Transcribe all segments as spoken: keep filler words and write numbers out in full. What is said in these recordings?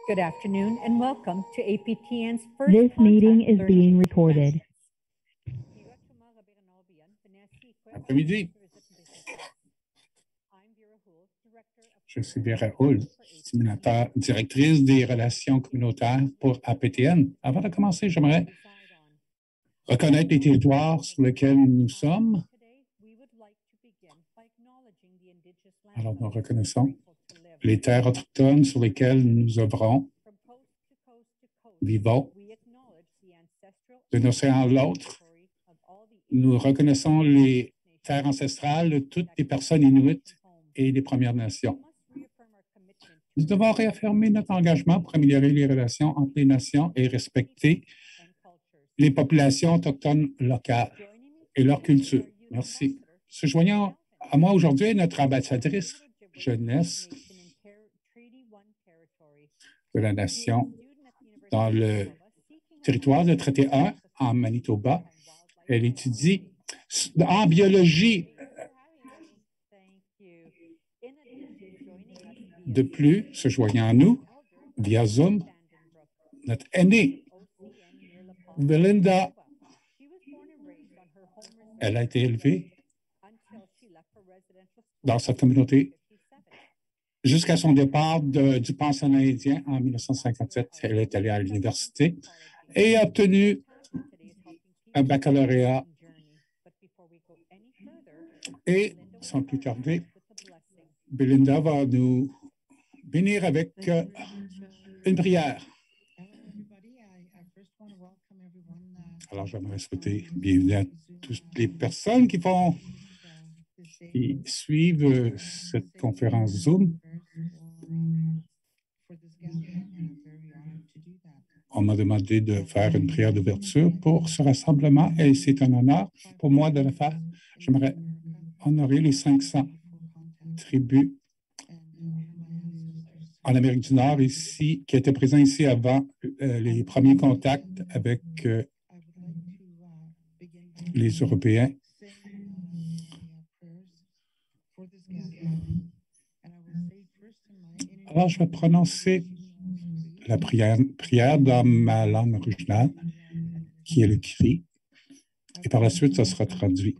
Good afternoon and welcome to A P T N's first This meeting is Contact being Learning recorded. Après-midi. Je suis Vera Hull, disséminateur- directrice des relations communautaires pour A P T N. Avant de commencer, j'aimerais reconnaître les territoires sur lesquels nous sommes. Alors, nous reconnaissons les terres autochtones sur lesquelles nous œuvrons, vivons. D'un océan à l'autre, nous reconnaissons les terres ancestrales de toutes les personnes inuites et des Premières Nations. Nous devons réaffirmer notre engagement pour améliorer les relations entre les nations et respecter les populations autochtones locales et leur culture. Merci. Se joignant à moi aujourd'hui est notre ambassadrice jeunesse de la nation dans le territoire de Traité un en Manitoba. Elle étudie en biologie. De plus, se joignant à nous, via Zoom, notre aînée, Belinda. Elle a été élevée dans cette communauté jusqu'à son départ de, du pensionnat indien en mille neuf cent cinquante-sept. Elle est allée à l'université et a obtenu un baccalauréat. Et, sans plus tarder, Belinda va nous bénir avec euh, une prière. Alors, j'aimerais souhaiter bienvenue à toutes les personnes qui font, qui suivent cette conférence Zoom. On m'a demandé de faire une prière d'ouverture pour ce rassemblement et c'est un honneur pour moi de le faire. J'aimerais honorer les cinq cents tribus en Amérique du Nord ici, qui étaient présents ici avant euh, les premiers contacts avec euh, les Européens. Alors, je vais prononcer la prière, prière dans ma langue originale, qui est le cri, et par la suite, ça sera traduit.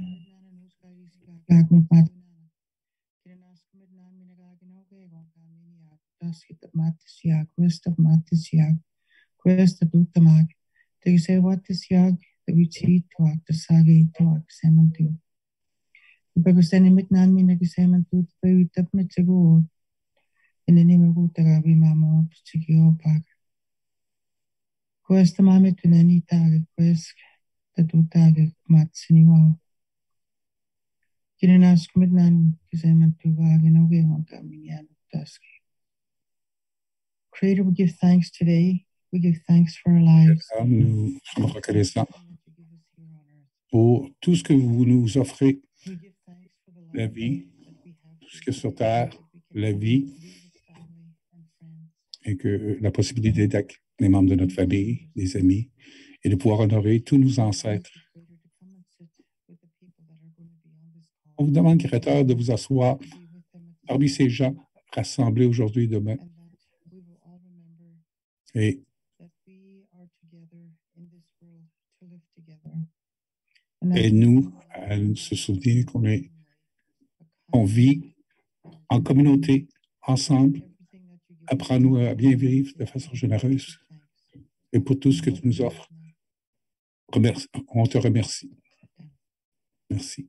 Questa mame tunani tage quest da du tage matsini wa kinanas kumidnan kiseman tu wage no ge on kaminian taski. Creator, we give thanks today. We give thanks for our lives. Nous sommes reconnaissants pour tout ce que vous nous offrez, la vie, tout ce qui est sur terre, la vie, et que la possibilité d'être les membres de notre famille, des amis, et de pouvoir honorer tous nos ancêtres. On vous demande, Créateur, de vous asseoir parmi ces gens rassemblés aujourd'hui et demain. Et Et nous, à se souvenir qu'on est, on vit en communauté, ensemble. Apprends-nous à bien vivre de façon généreuse. Et pour tout ce que tu nous offres, remercie, on te remercie. Merci.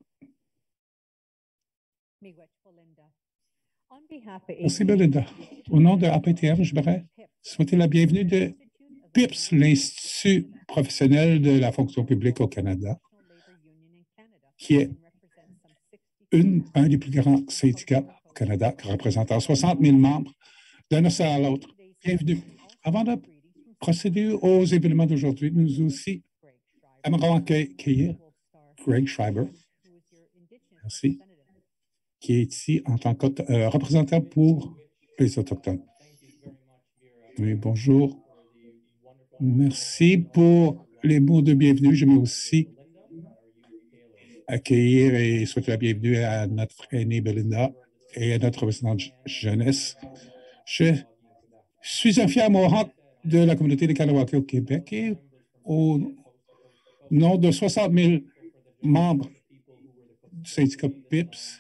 Merci, Belinda. Au nom de A P T M, je voudrais souhaiter la bienvenue de P I P S, l'Institut professionnel de la fonction publique au Canada, qui est une, un des plus grands syndicats au Canada, représentant soixante mille membres d'un océan à l'autre. Bienvenue. Avant de procéder aux événements d'aujourd'hui, nous aussi aimerons accueillir Greg Schreiber, merci, qui est ici en tant que euh, représentant pour les Autochtones. Oui, bonjour. Merci pour les mots de bienvenue. Je veux aussi accueillir et souhaiter la bienvenue à notre aînée Belinda et à notre représentante jeunesse. Je Je suis un fier Mohawk de la communauté des Kanawake au Québec et au nom de soixante mille membres du syndicat P I P S,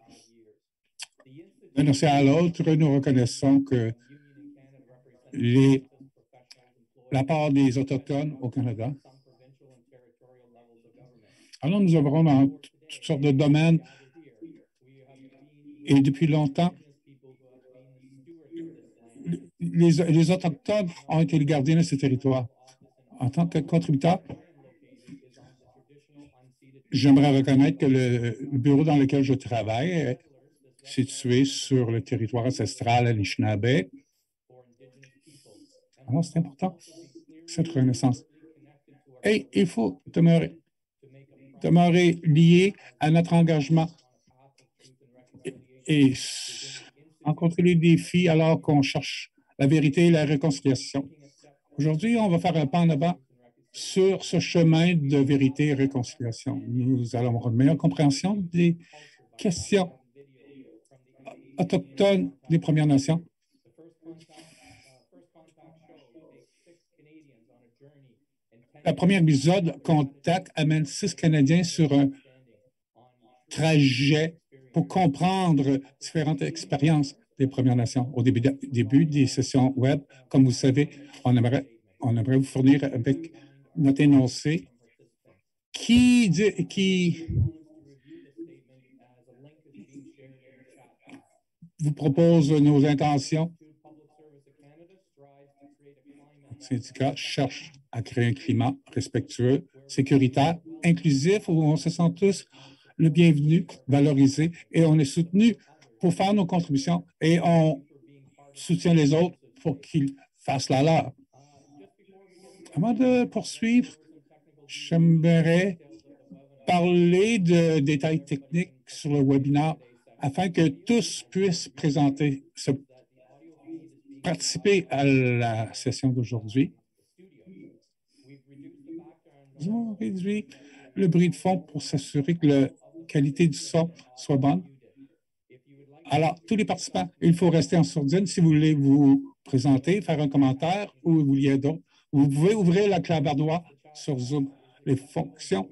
d'un océan à l'autre, nous reconnaissons que les, la part des Autochtones au Canada. Alors, nous œuvrons dans toutes sortes de domaines et depuis longtemps, les, les Autochtones ont été les gardiens de ce territoire. En tant que contributeur, j'aimerais reconnaître que le, le bureau dans lequel je travaille est situé sur le territoire ancestral Anishinaabe. Alors, c'est important, cette reconnaissance. Et il faut demeurer, demeurer lié à notre engagement et, et rencontrer les défis alors qu'on cherche la vérité et la réconciliation. Aujourd'hui, on va faire un pas en avant sur ce chemin de vérité et réconciliation. Nous allons avoir une meilleure compréhension des questions autochtones des Premières Nations. Le premier épisode, Contact, amène six Canadiens sur un trajet pour comprendre différentes expériences des Premières Nations. Au début, de, début des sessions web, comme vous savez, on aimerait, on aimerait vous fournir avec notre énoncé qui, qui vous propose nos intentions. Le syndicat cherche à créer un climat respectueux, sécuritaire, inclusif, où on se sent tous le bienvenu, valorisé, et on est soutenu pour faire nos contributions et on soutient les autres pour qu'ils fassent la leur. Avant de poursuivre, j'aimerais parler de détails techniques sur le webinaire afin que tous puissent présenter, se, participer à la session d'aujourd'hui. Nous avons réduit le bruit de fond pour s'assurer que la qualité du son soit bonne. Alors, tous les participants, il faut rester en sourdine si vous voulez vous présenter, faire un commentaire ou vous vouliez d'autres. Vous pouvez ouvrir la clavardoie sur Zoom. Les fonctions.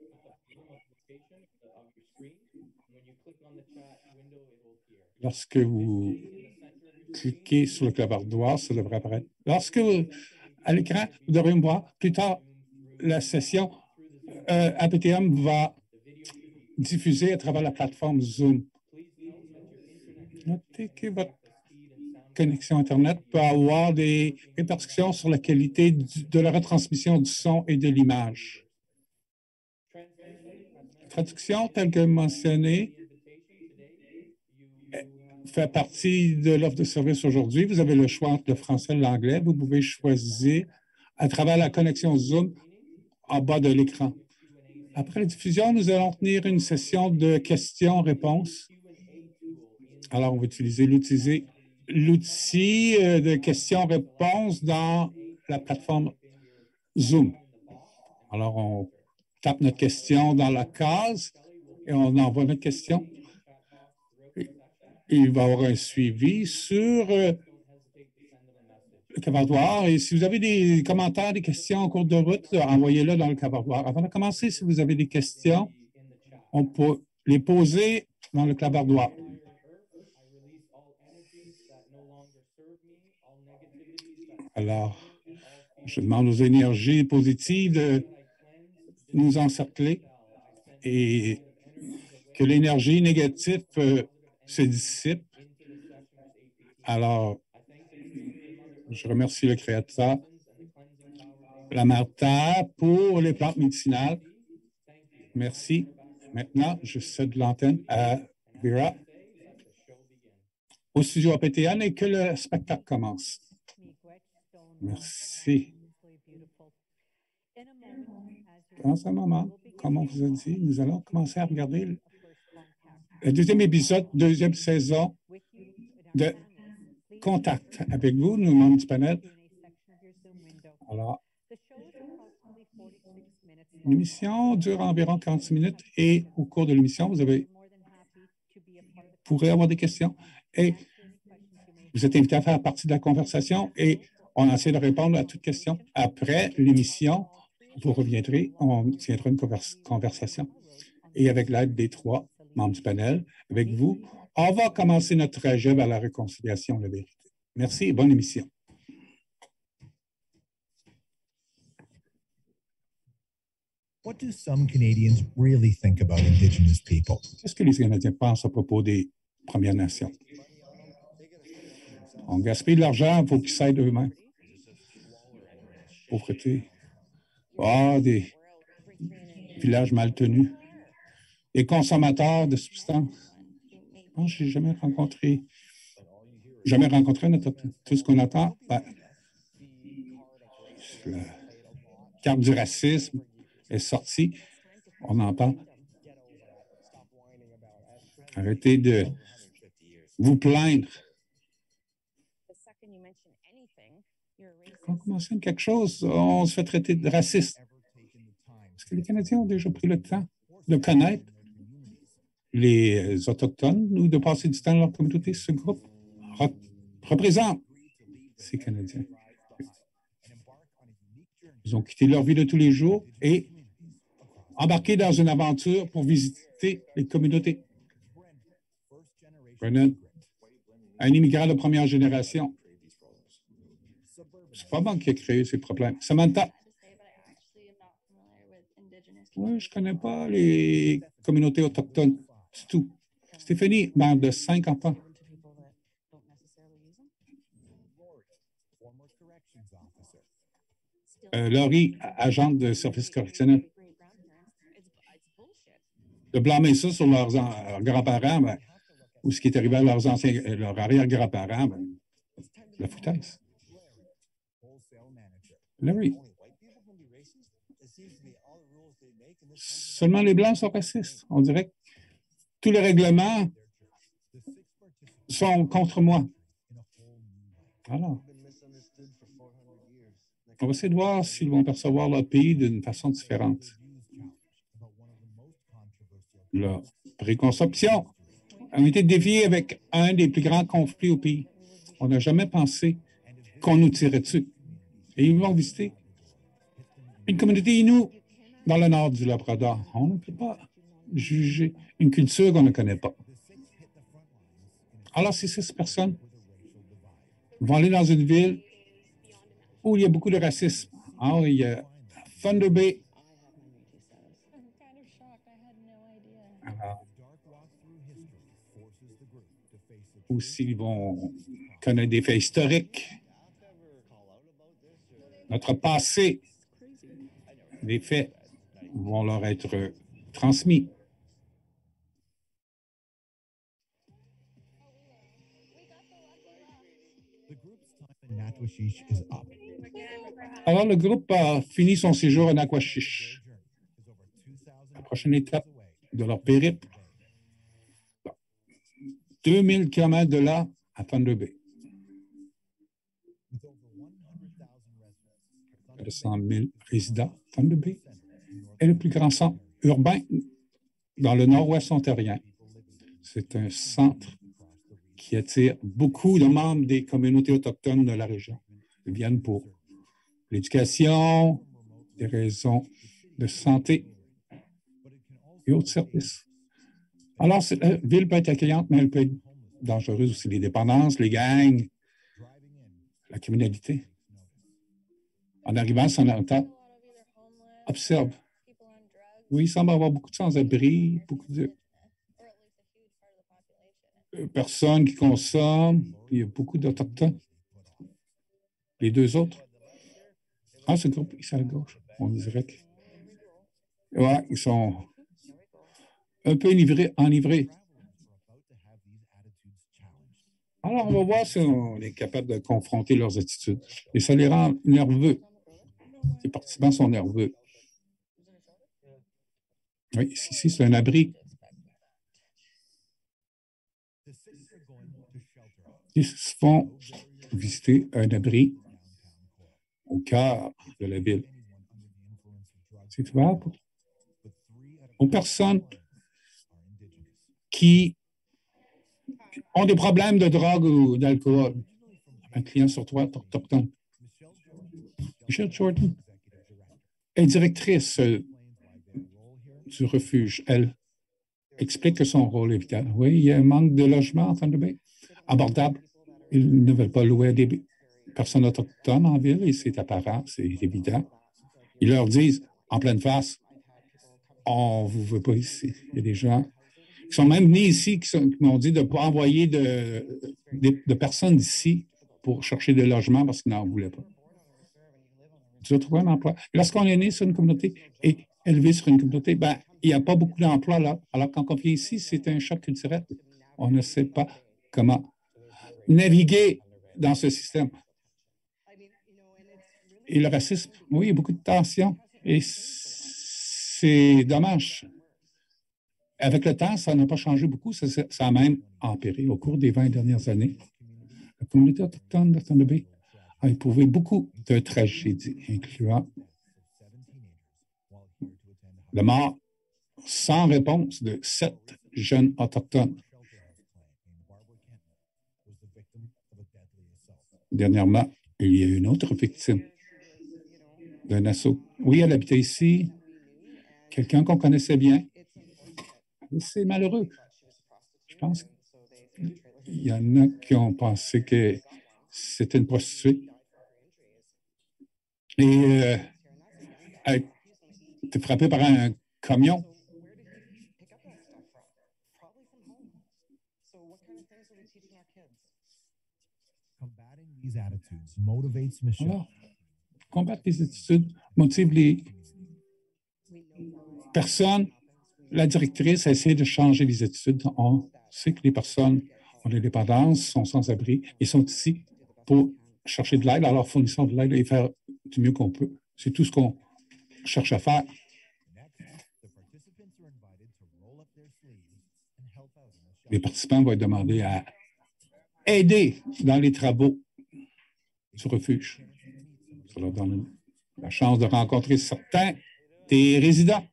Lorsque vous cliquez sur le clavardoir, ça devrait apparaître. Lorsque vous, à l'écran, vous devrez me voir. Plus tard, la session euh, A P T M va diffuser à travers la plateforme Zoom. Notez que votre connexion Internet peut avoir des répercussions sur la qualité du, de la retransmission du son et de l'image. La traduction, telle que mentionnée, fait partie de l'offre de service aujourd'hui. Vous avez le choix entre le français et l'anglais. Vous pouvez choisir à travers la connexion Zoom en bas de l'écran. Après la diffusion, nous allons tenir une session de questions-réponses. Alors, on va utiliser l'outil de questions-réponses dans la plateforme Zoom. Alors, on tape notre question dans la case et on envoie notre question. Il va y avoir un suivi sur le clavardoir. Et si vous avez des commentaires, des questions en cours de route, envoyez-les dans le clavardoir. Avant de commencer, si vous avez des questions, on peut les poser dans le clavardoir. Alors, je demande aux énergies positives de nous encercler et que l'énergie négative euh, se dissipe. Alors, je remercie le Créateur, la Mère Terre pour les plantes médicinales. Merci. Maintenant, je cède l'antenne à Vera au studio A P T N et que le spectacle commence. Merci. Dans un moment, comme on vous a dit, nous allons commencer à regarder le deuxième épisode, deuxième saison de Contact avec vous, nous membres du panel. Alors, l'émission dure environ quarante minutes et au cours de l'émission, vous avez, pourrez avoir des questions et Vous êtes invités à faire partie de la conversation et on essaie de répondre à toutes questions. Après l'émission, vous reviendrez, on tiendra une convers conversation. Et avec l'aide des trois membres du panel, avec vous, on va commencer notre trajet vers la réconciliation, la vérité. Merci et bonne émission. What do some Canadians really think about Indigenous people? Qu'est-ce que les Canadiens pensent à propos des Premières Nations? On gaspille de l'argent, il faut qu'ils s'aident eux-mêmes. Pauvreté. Ah, des villages mal tenus. Des consommateurs de substances. Non, je n'ai jamais rencontré, jamais rencontré un autochtone. Tout ce qu'on entend, ben, la carte du racisme est sortie. On en parle. Arrêtez de vous plaindre. Quand on mentionne quelque chose, on se fait traiter de raciste. Est-ce que les Canadiens ont déjà pris le temps de connaître les Autochtones ou de passer du temps dans leur communauté? Ce groupe représente ces Canadiens. Ils ont quitté leur vie de tous les jours et embarqué dans une aventure pour visiter les communautés. Brennan, un immigrant de première génération. C'est pas moi qui a créé ces problèmes. Samantha. Oui, je ne connais pas les communautés autochtones du tout. Stéphanie, mère de cinq enfants. Euh, Laurie, agente de service correctionnel. De blâmer ça sur leurs, leurs grands-parents, ben, ou ce qui est arrivé à leurs anciens, leurs arrière-grands-parents, ben, la foutaise. Larry. Seulement les Blancs sont racistes. On dirait que tous les règlements sont contre moi. Alors, on va essayer de voir s'ils vont percevoir leur pays d'une façon différente. La préconception a été déviée avec un des plus grands conflits au pays. On n'a jamais pensé qu'on nous tirait dessus. Et ils vont visiter une communauté Innu dans le nord du Labrador. On ne peut pas juger une culture qu'on ne connaît pas. Alors, ces six personnes vont aller dans une ville où il y a beaucoup de racisme. Alors, il y a Thunder Bay. Alors, aussi, ils vont connaître des faits historiques. Notre passé, les faits vont leur être transmis. Alors, le groupe a fini son séjour à Naquashish. La prochaine étape de leur périple, deux mille kilomètres de là à Thunder Bay. De cent mille résidents, Thunder Bay est le plus grand centre urbain dans le nord-ouest ontarien. C'est un centre qui attire beaucoup de membres des communautés autochtones de la région. Ils viennent pour l'éducation, des raisons de santé et autres services. Alors, la ville peut être accueillante, mais elle peut être dangereuse aussi. Les dépendances, les gangs, la criminalité. En arrivant, Samantha observe. Oui, il semble y avoir beaucoup de sans-abri, beaucoup de personnes qui consomment, puis il y a beaucoup d'Autochtones. Les deux autres. Ah, ce groupe ici à la gauche, on dirait que. Ouais, ils sont un peu enivrés, enivrés. Alors, on va voir si on est capable de confronter leurs attitudes. Et ça les rend nerveux. Les participants sont nerveux. Oui, ici, c'est un abri. Ils se font visiter un abri au cœur de la ville. C'est ouvert pour, aux personnes qui ont des problèmes de drogue ou d'alcool. Un client sur trois est autochtone. Michelle Jordan est directrice euh, du refuge. Elle explique que son rôle est vital. Oui, il y a un manque de logement en Thunder Bay, abordable. Ils ne veulent pas louer à des personnes autochtones en ville et c'est apparent, c'est évident. Ils leur disent en pleine face, on ne vous veut pas ici. Il y a des gens qui sont même venus ici qui, sont, qui m'ont dit de ne pas envoyer de, de, de personnes ici pour chercher des logements parce qu'ils n'en voulaient pas. Tu as trouvé un emploi. Lorsqu'on est né sur une communauté et élevé sur une communauté, ben, il n'y a pas beaucoup d'emplois là. Alors, quand on vient ici, c'est un choc culturel. On ne sait pas comment naviguer dans ce système. Et le racisme, oui, il y a beaucoup de tensions. Et c'est dommage. Avec le temps, ça n'a pas changé beaucoup. Ça, ça a même empiré au cours des vingt dernières années. La communauté autochtone de Thunder Bay a éprouvé beaucoup de tragédies, incluant la mort sans réponse de sept jeunes autochtones. Dernièrement, il y a une autre victime d'un assaut. Oui, elle habitait ici, quelqu'un qu'on connaissait bien. C'est malheureux. Je pense qu'il y en a qui ont pensé que c'était une prostituée. Et euh, elle était frappée par un camion. Alors, combattre les attitudes motive les personnes. La directrice a essayé de changer les attitudes. On sait que les personnes ont l'indépendance, sont sans abri et sont ici pour chercher de l'aide. Alors, fournissons de l'aide et faire du mieux qu'on peut. C'est tout ce qu'on cherche à faire. Les participants vont être demandés à aider dans les travaux du refuge. Ça leur donne la chance de rencontrer certains des résidents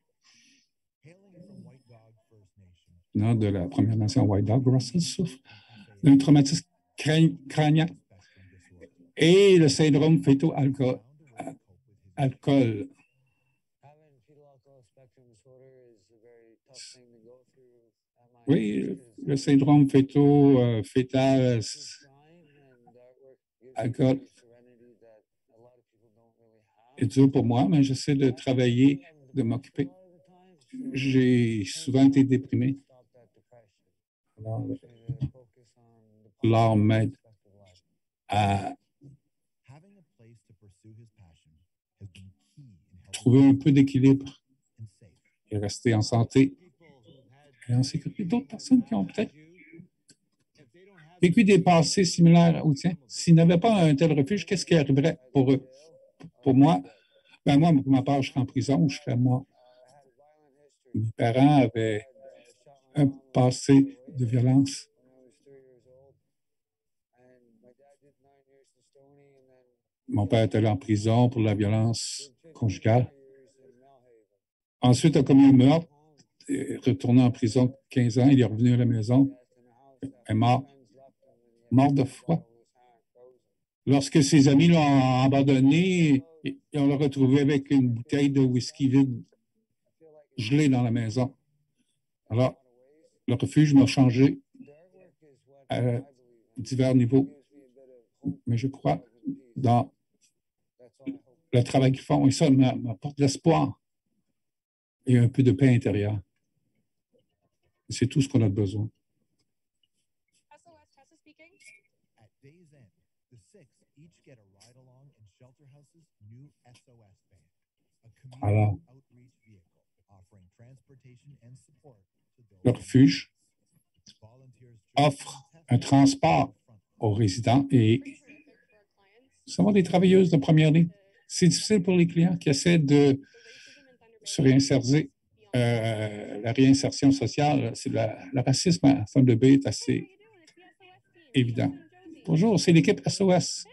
non, de la Première Nation White Dog. Russell souffre d'un traumatisme crânien et le syndrome fœto-alcool. Alcool. Oui, le syndrome fœto-fœtal alcool est dur pour moi, mais j'essaie de travailler, de m'occuper. J'ai souvent été déprimé. Alors, l'art m'aide à trouver un peu d'équilibre et rester en santé et en sécurité. D'autres personnes qui ont peut-être vécu des passés similaires au tien, s'ils n'avaient pas un tel refuge, qu'est-ce qui arriverait pour eux? Pour moi, ben moi, pour ma part, je serais en prison, je serais mort. Mes parents avaient un passé de violence. Mon père était allé en prison pour la violence conjugale. Ensuite, il a commis un meurtre, est retourné en prison quinze ans, il est revenu à la maison, est mort, mort de froid. Lorsque ses amis l'ont abandonné, on l'a retrouvé avec une bouteille de whisky vide, gelée dans la maison. Alors, le refuge m'a changé à divers niveaux, mais je crois dans le travail qu'ils font, et ça m'apporte de l'espoir et un peu de paix intérieure. C'est tout ce qu'on a besoin. Alors, le refuge offre un transport aux résidents et nous sommes des travailleuses de première ligne. C'est difficile pour les clients qui essaient de se réinsérer. Euh, la réinsertion sociale, c'est la, le racisme à Thunder Bay est assez évident. Bonjour, c'est l'équipe S O S.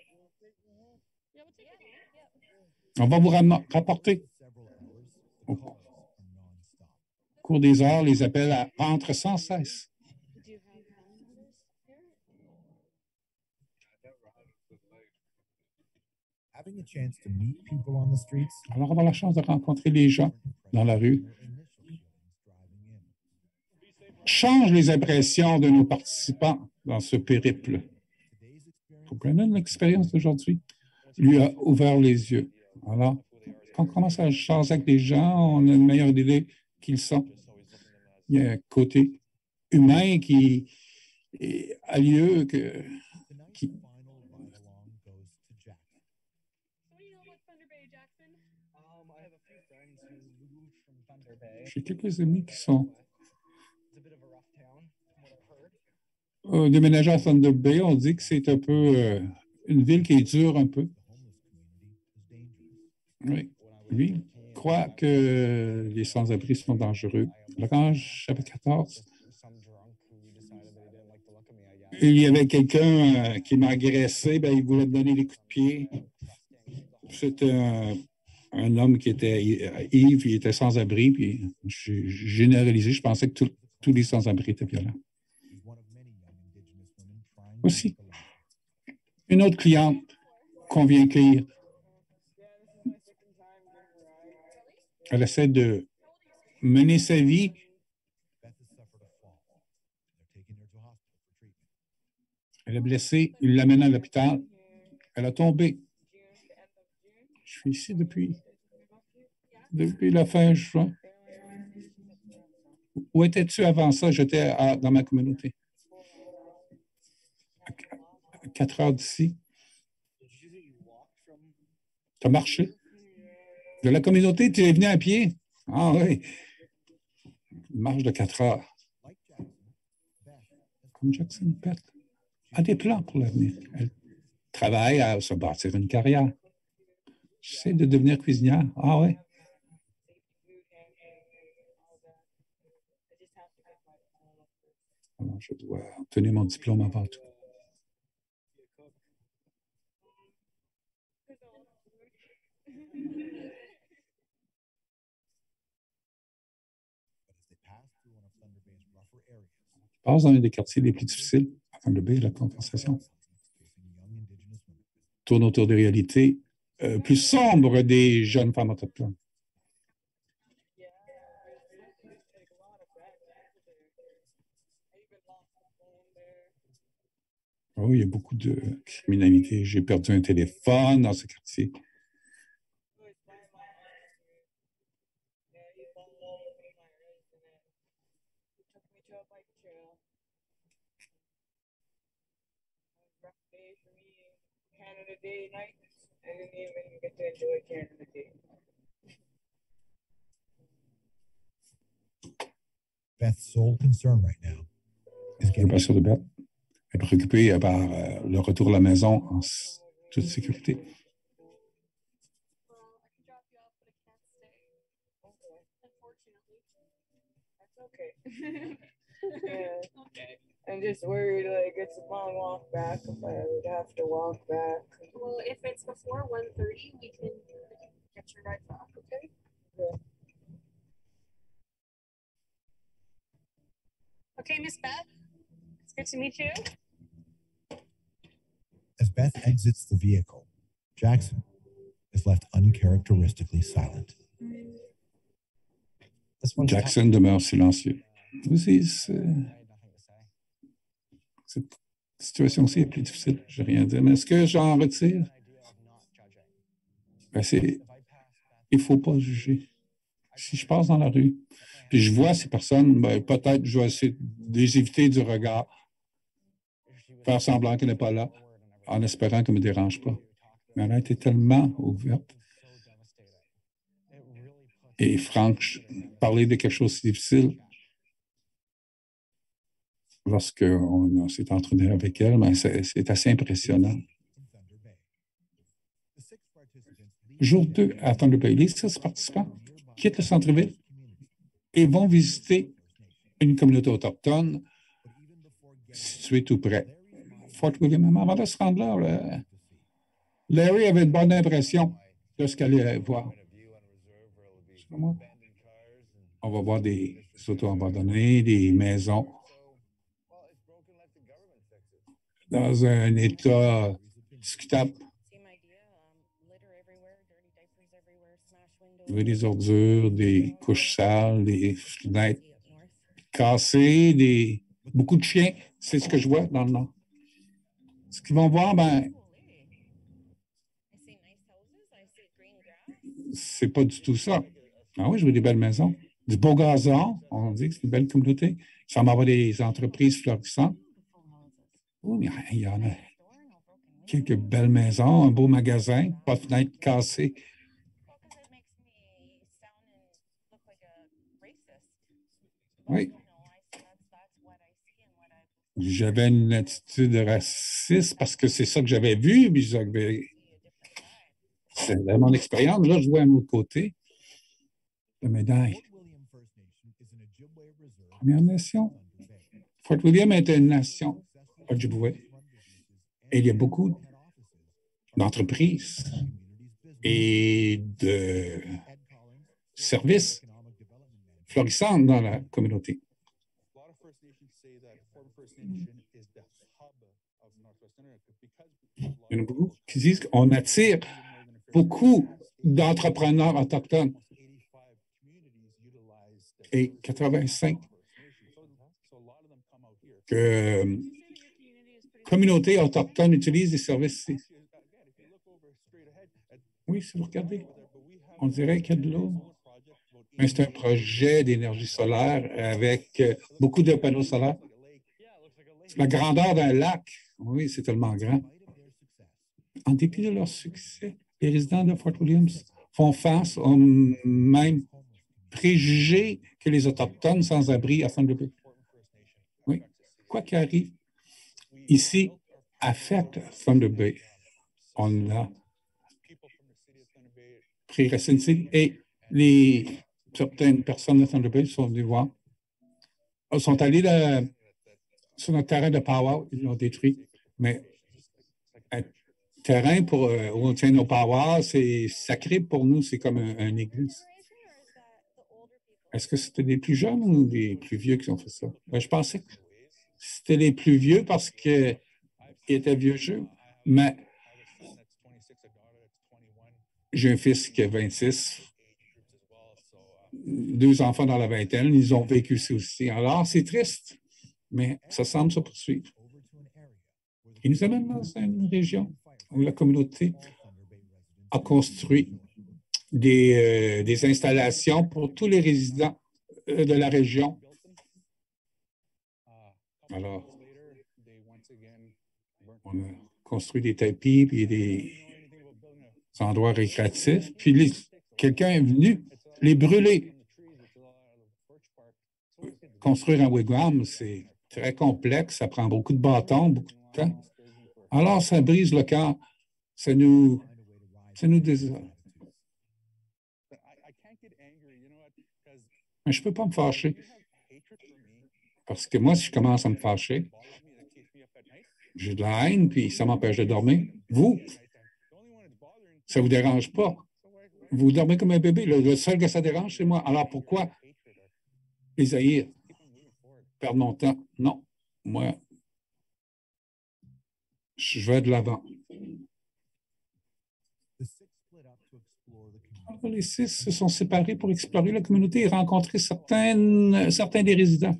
On va vous rapporter au cours des heures les appels à, rentrent sans cesse. Having a chance to meet people on the streets, Alors, avoir la chance de rencontrer les gens dans la rue change les impressions de nos participants dans ce périple. Pour Brennan, l'expérience d'aujourd'hui lui a ouvert les yeux. Alors, quand on commence à changer avec les gens, on a une meilleure idée qu'ils sont. Il y a un côté humain qui a lieu, que, qui, j'ai quelques amis qui sont euh, déménagés à Thunder Bay. On dit que c'est un peu euh, une ville qui est dure un peu. Oui. Lui croit que les sans-abri sont dangereux. Quand j'avais quatorze, il y avait quelqu'un euh, qui m'a agressé, ben, il voulait me donner des coups de pied. C'était un, un homme qui était Yves, il était sans-abri, puis j'ai généralisé, je pensais que tout, tous les sans-abri étaient violents. Aussi, une autre cliente qu'on vient cueillir. Elle essaie de mener sa vie. Elle est blessée, il l'amène à l'hôpital. Elle a tombé. Je suis ici depuis, depuis la fin juin. Où étais-tu avant ça? J'étais dans ma communauté. À quatre heures d'ici. Tu as marché? De la communauté, tu es venu à pied? Ah oui. Une marche de quatre heures. Comme Jackson Beth a des plans pour l'avenir. Elle travaille à se bâtir une carrière. J'essaie de devenir cuisinière. Ah oui. Alors, je dois obtenir mon diplôme avant tout. Je passe dans un des quartiers les plus difficiles à Thunder Bay, la conversation tourne autour des réalités euh, plus sombres des jeunes femmes autochtones. Oh, il y a beaucoup de criminalité. J'ai perdu un téléphone dans ce quartier. Beth's sole concern right now is Je getting pas sûr de Beth. Elle est préoccupée par euh, le retour à la maison en toute sécurité. Yeah. I'm just worried, like, it's a long walk back if I would have to walk back. Well, if it's before one thirty, we can get your ride back, okay? Yeah. Okay, Miss Beth, it's good to meet you. As Beth exits the vehicle, Jackson is left uncharacteristically silent. Jackson demeure silencieux. Aussi, cette situation-ci est plus difficile, je n'ai rien à dire. Mais est-ce que j'en retire? Ben, c'est, il ne faut pas juger. Si je passe dans la rue, puis je vois ces personnes, ben, peut-être je vais essayer de les éviter du regard, faire semblant qu'elle n'est pas là, en espérant qu'elle ne me dérange pas. Mais elle a été tellement ouverte. Et franche, parler de quelque chose de difficile, lorsqu'on s'est entraîné avec elle, ben c'est, c'est assez impressionnant. Jour deux à Thunder Bay, les six participants quittent le centre-ville et vont visiter une communauté autochtone située tout près. Fort William. Avant de se rendre là, le, Larry avait une bonne impression de ce qu'elle allait voir. On va voir des autos abandonnées, des maisons dans un état discutable. trouver des ordures, des couches sales, des fenêtres cassées, des... beaucoup de chiens. C'est ce que je vois dans le nord. Ce qu'ils vont voir, ben, c'est pas du tout ça. Ah oui, je vois des belles maisons. Du beau gazon, on dit que c'est une belle communauté. Ça m'envoie des entreprises florissantes. Oh, mais il y en a quelques belles maisons, un beau magasin, pas de fenêtres cassées. Oui. J'avais une attitude raciste parce que c'est ça que j'avais vu, puis j'avais... C'est mon expérience. Là, je vois un autre côté. La médaille. Première Nation. Fort William est une nation Ojibwe. Et il y a beaucoup d'entreprises et de services florissants dans la communauté. Il y en a beaucoup qui disent qu'on attire beaucoup d'entrepreneurs autochtones. Et quatre-vingt-cinq que communautés autochtones utilisent des services ici. Oui, si vous regardez, on dirait qu'il y a de l'eau. Mais c'est un projet d'énergie solaire avec beaucoup de panneaux solaires. La grandeur d'un lac, oui, c'est tellement grand. En dépit de leur succès, les résidents de Fort Williams font face aux mêmes préjugés que les Autochtones sans-abri à Thunder Bay. Oui, quoi qu'il arrive, ici, affecte Thunder Bay. On a pris Racine City et les, certaines personnes de Thunder Bay sont venues voir, sont allées là, sur notre terrain de powwow, ils l'ont détruit, mais un terrain pour, euh, où on tient nos powwows, c'est sacré pour nous, c'est comme un, un église. Est-ce que c'était les plus jeunes ou les plus vieux qui ont fait ça? Ben, je pensais que c'était les plus vieux parce qu'ils étaient vieux jeux, mais j'ai un fils qui a vingt-six, deux enfants dans la vingtaine, ils ont vécu ça aussi. Alors, c'est triste, mais ça semble se poursuivre. Il nous amène dans une région où la communauté a construit des, euh, des installations pour tous les résidents euh, de la région. Alors, on a construit des tapis et des endroits récréatifs, puis quelqu'un est venu les brûler. Construire un wigwam, c'est très complexe, ça prend beaucoup de bâtons, beaucoup de temps. Alors, ça brise le cœur, ça nous, ça nous désole. Mais je ne peux pas me fâcher. Parce que moi, si je commence à me fâcher, j'ai de la haine, puis ça m'empêche de dormir. Vous, ça ne vous dérange pas. Vous dormez comme un bébé. Le, le seul que ça dérange, c'est moi. Alors pourquoi les haïr? Perdre mon temps? Non. Moi, je vais de l'avant. Alors, les six se sont séparés pour explorer la communauté et rencontrer certaines, certains des résidents.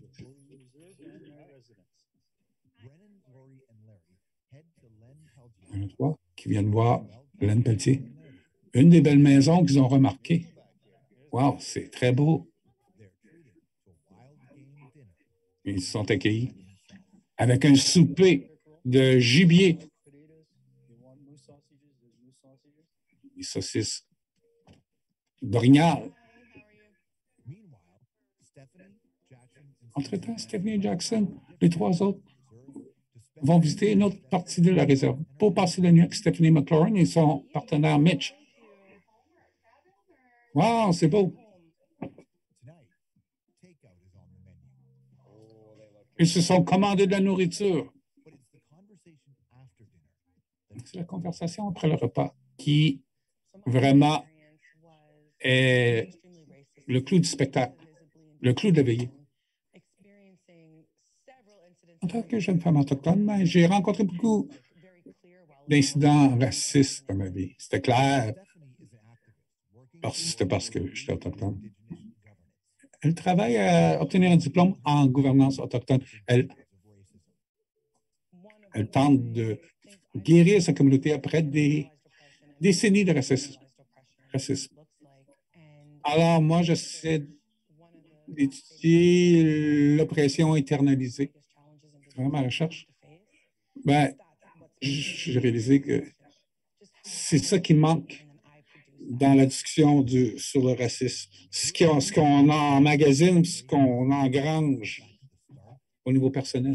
Un, trois, qui viennent voir Len Pelletier. Une des belles maisons qu'ils ont remarquées. Wow, c'est très beau. Ils se sont accueillis avec un souper de gibier. Des saucisses d'orignal. Entre-temps, Stephanie et Jackson, les trois autres, vont visiter une autre partie de la réserve pour passer la nuit avec Stephanie McLaurin et son partenaire Mitch. Wow, c'est beau. Ils se sont commandés de la nourriture. C'est la conversation après le repas qui vraiment est le clou du spectacle, le clou de la veillée. En tant que jeune femme autochtone, ben, j'ai rencontré beaucoup d'incidents racistes dans ma vie. C'était clair. parce, c'était parce que j'étais autochtone. Elle travaille à obtenir un diplôme en gouvernance autochtone. Elle, elle tente de guérir sa communauté après des décennies de racisme. racisme. Alors, moi, j'essaie d'étudier l'oppression internalisée. C'est vraiment ma recherche. Ben, j'ai réalisé que c'est ça qui manque dans la discussion du, sur le racisme. Ce qu'on, ce qu'on emmagasine, ce qu'on engrange au niveau personnel.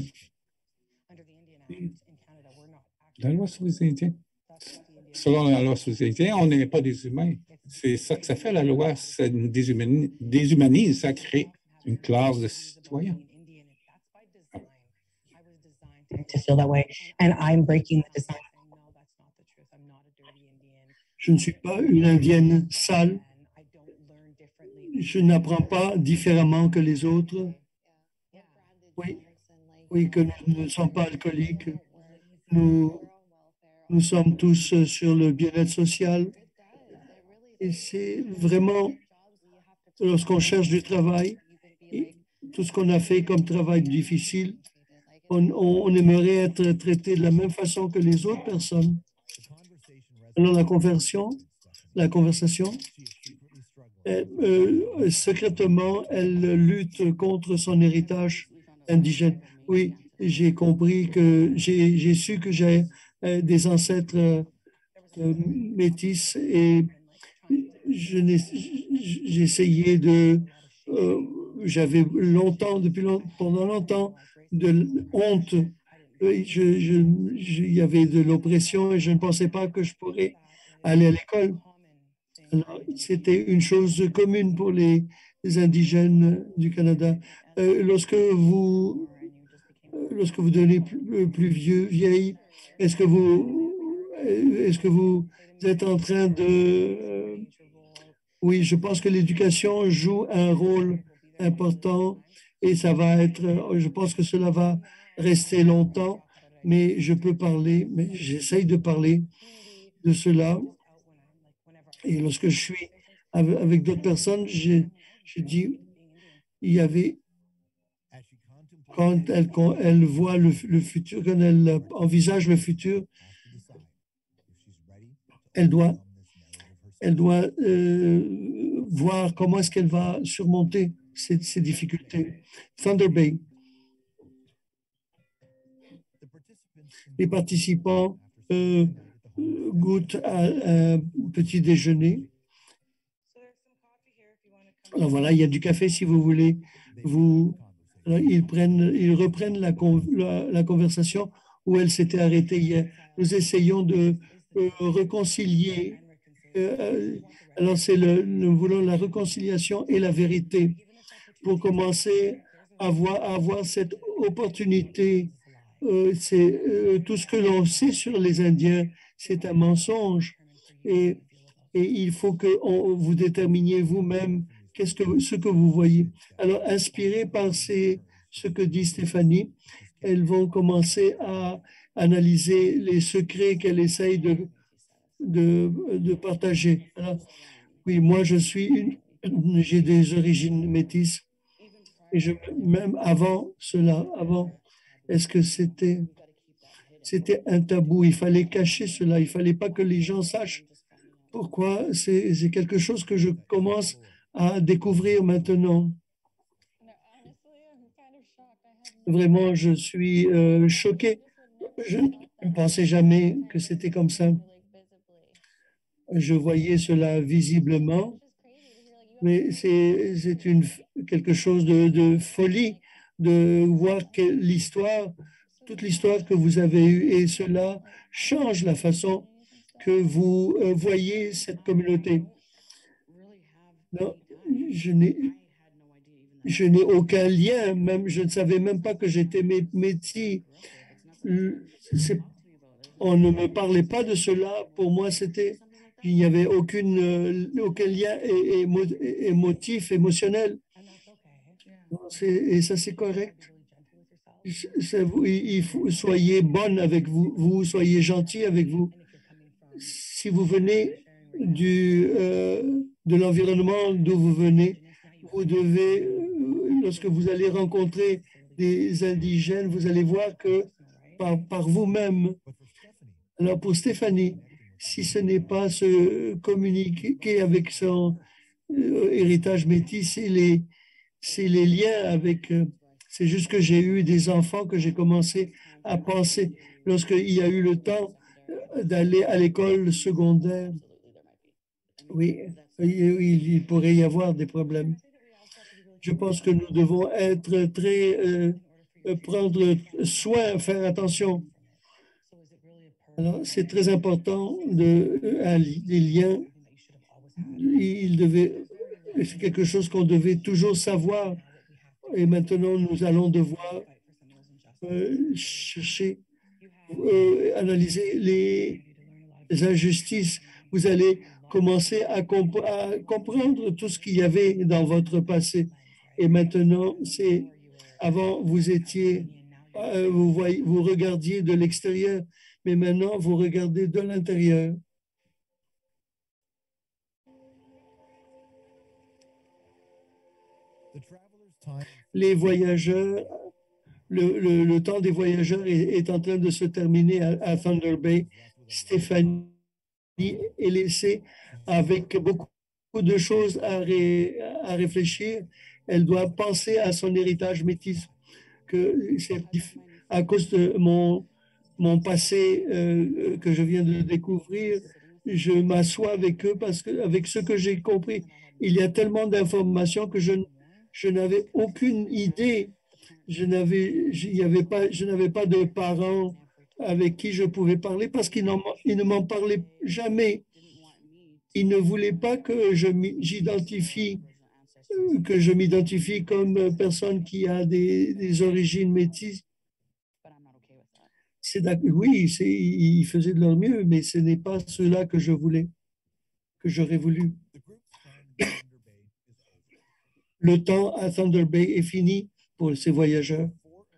La loi sur les Indiens. Selon la loi sur les Indiens, on n'est pas des humains. C'est ça que ça fait, la loi. Ça nous déshumanise, déshumanise, ça crée une classe de citoyens. To feel that way, and I'm breaking the design. Je ne suis pas une indienne sale. Je n'apprends pas différemment que les autres. Oui, oui, que nous ne sommes pas alcooliques. Nous, nous sommes tous sur le bien-être social. Et c'est vraiment, lorsqu'on cherche du travail, et tout ce qu'on a fait comme travail difficile, on, on, on aimerait être traité de la même façon que les autres personnes. Alors la conversion, la conversation, elle, euh, secrètement, elle lutte contre son héritage indigène. Oui, j'ai compris que j'ai, j'ai su que j'ai euh, des ancêtres euh, métis et je n'ai, j'ai essayé de, euh, j'avais longtemps, depuis long, pendant longtemps, de honte. Je, je, je, il y avait de l'oppression et je ne pensais pas que je pourrais aller à l'école. Alors, c'était une chose commune pour les, les indigènes du Canada. Euh, lorsque vous, lorsque vous devenez plus, plus vieux, vieille, est-ce que vous, est-ce que vous êtes en train de... Euh, oui, je pense que l'éducation joue un rôle important et ça va être, je pense que cela va rester longtemps, mais je peux parler, mais j'essaye de parler de cela. Et lorsque je suis avec d'autres personnes, je, je dis, il y avait, quand elle, quand elle voit le, le futur, quand elle envisage le futur, elle doit, elle doit euh, voir comment est-ce qu'elle va surmonter ces, ces difficultés. Thunder Bay. Les participants euh, goûtent à un petit déjeuner. Alors voilà, il y a du café si vous voulez. Vous, alors, ils, prennent, ils reprennent la, la, la conversation où elle s'était arrêtée hier. Nous essayons de euh, réconcilier. Euh, alors, c'est le, nous voulons la réconciliation et la vérité pour commencer à avoir, à avoir cette opportunité. Euh, c'est euh, tout ce que l'on sait sur les Indiens, c'est un mensonge. Et, et il faut que on, vous déterminiez vous-même qu'est-ce que, ce que vous voyez. Alors, inspiré par ces, ce que dit Stéphanie, elles vont commencer à analyser les secrets qu'elle essaye de, de, de partager. Alors, oui, moi, je suis une, j'ai des origines métisses. Et je, même avant cela, avant, est-ce que c'était, c'était un tabou? Il fallait cacher cela. Il ne fallait pas que les gens sachent pourquoi. C'est, c'est quelque chose que je commence à découvrir maintenant. Vraiment, je suis euh, choqué. Je ne pensais jamais que c'était comme ça. Je voyais cela visiblement, mais c'est, c'est une, quelque chose de, de folie de voir que l'histoire, toute l'histoire que vous avez eue, et cela change la façon que vous euh, voyez cette communauté. Non, je n'ai, je n'ai aucun lien, même je ne savais même pas que j'étais métis. C'est, on ne me parlait pas de cela. Pour moi, c'était, il n'y avait aucune, euh, aucun lien émotif, émotionnel. C'est, et ça, c'est correct. C'est, il faut, soyez bonne avec vous, vous soyez gentil avec vous. Si vous venez du, euh, de l'environnement d'où vous venez. Vous devez, euh, lorsque vous allez rencontrer des indigènes, vous allez voir que par, par vous-même. Alors pour Stéphanie, si ce n'est pas se communiquer avec son euh, héritage métis, c'est les, c'est les liens avec... Euh, c'est juste que j'ai eu des enfants que j'ai commencé à penser lorsqu'il y a eu le temps d'aller à l'école secondaire. Oui, il, il pourrait y avoir des problèmes. Je pense que nous devons être très... Euh, prendre soin, faire attention. Alors, c'est très important de, euh, les liens. Il devait, c'est quelque chose qu'on devait toujours savoir. Et maintenant, nous allons devoir euh, chercher, euh, analyser les injustices. Vous allez commencer à, comp à comprendre tout ce qu'il y avait dans votre passé. Et maintenant, c'est avant, vous étiez, euh, vous, voyez, vous regardiez de l'extérieur, mais maintenant, vous regardez de l'intérieur. Les voyageurs, le, le, le temps des voyageurs est, est en train de se terminer à, à Thunder Bay. Stéphanie est laissée avec beaucoup de choses à, ré, à réfléchir. Elle doit penser à son héritage métis, que c'est à cause de mon, mon passé euh, que je viens de découvrir. Je m'assois avec eux parce que, avec ce que j'ai compris, il y a tellement d'informations que je, je n'avais aucune idée. Je n'avais, il y avait pas, je n'avais pas de parents avec qui je pouvais parler parce qu'ils, ils ne m'en parlaient jamais. Ils ne voulaient pas que je j'identifie que je m'identifie comme personne qui a des, des origines métisses. Oui, ils faisaient de leur mieux, mais ce n'est pas cela que je voulais, que j'aurais voulu. Le temps à Thunder Bay est fini pour ces voyageurs.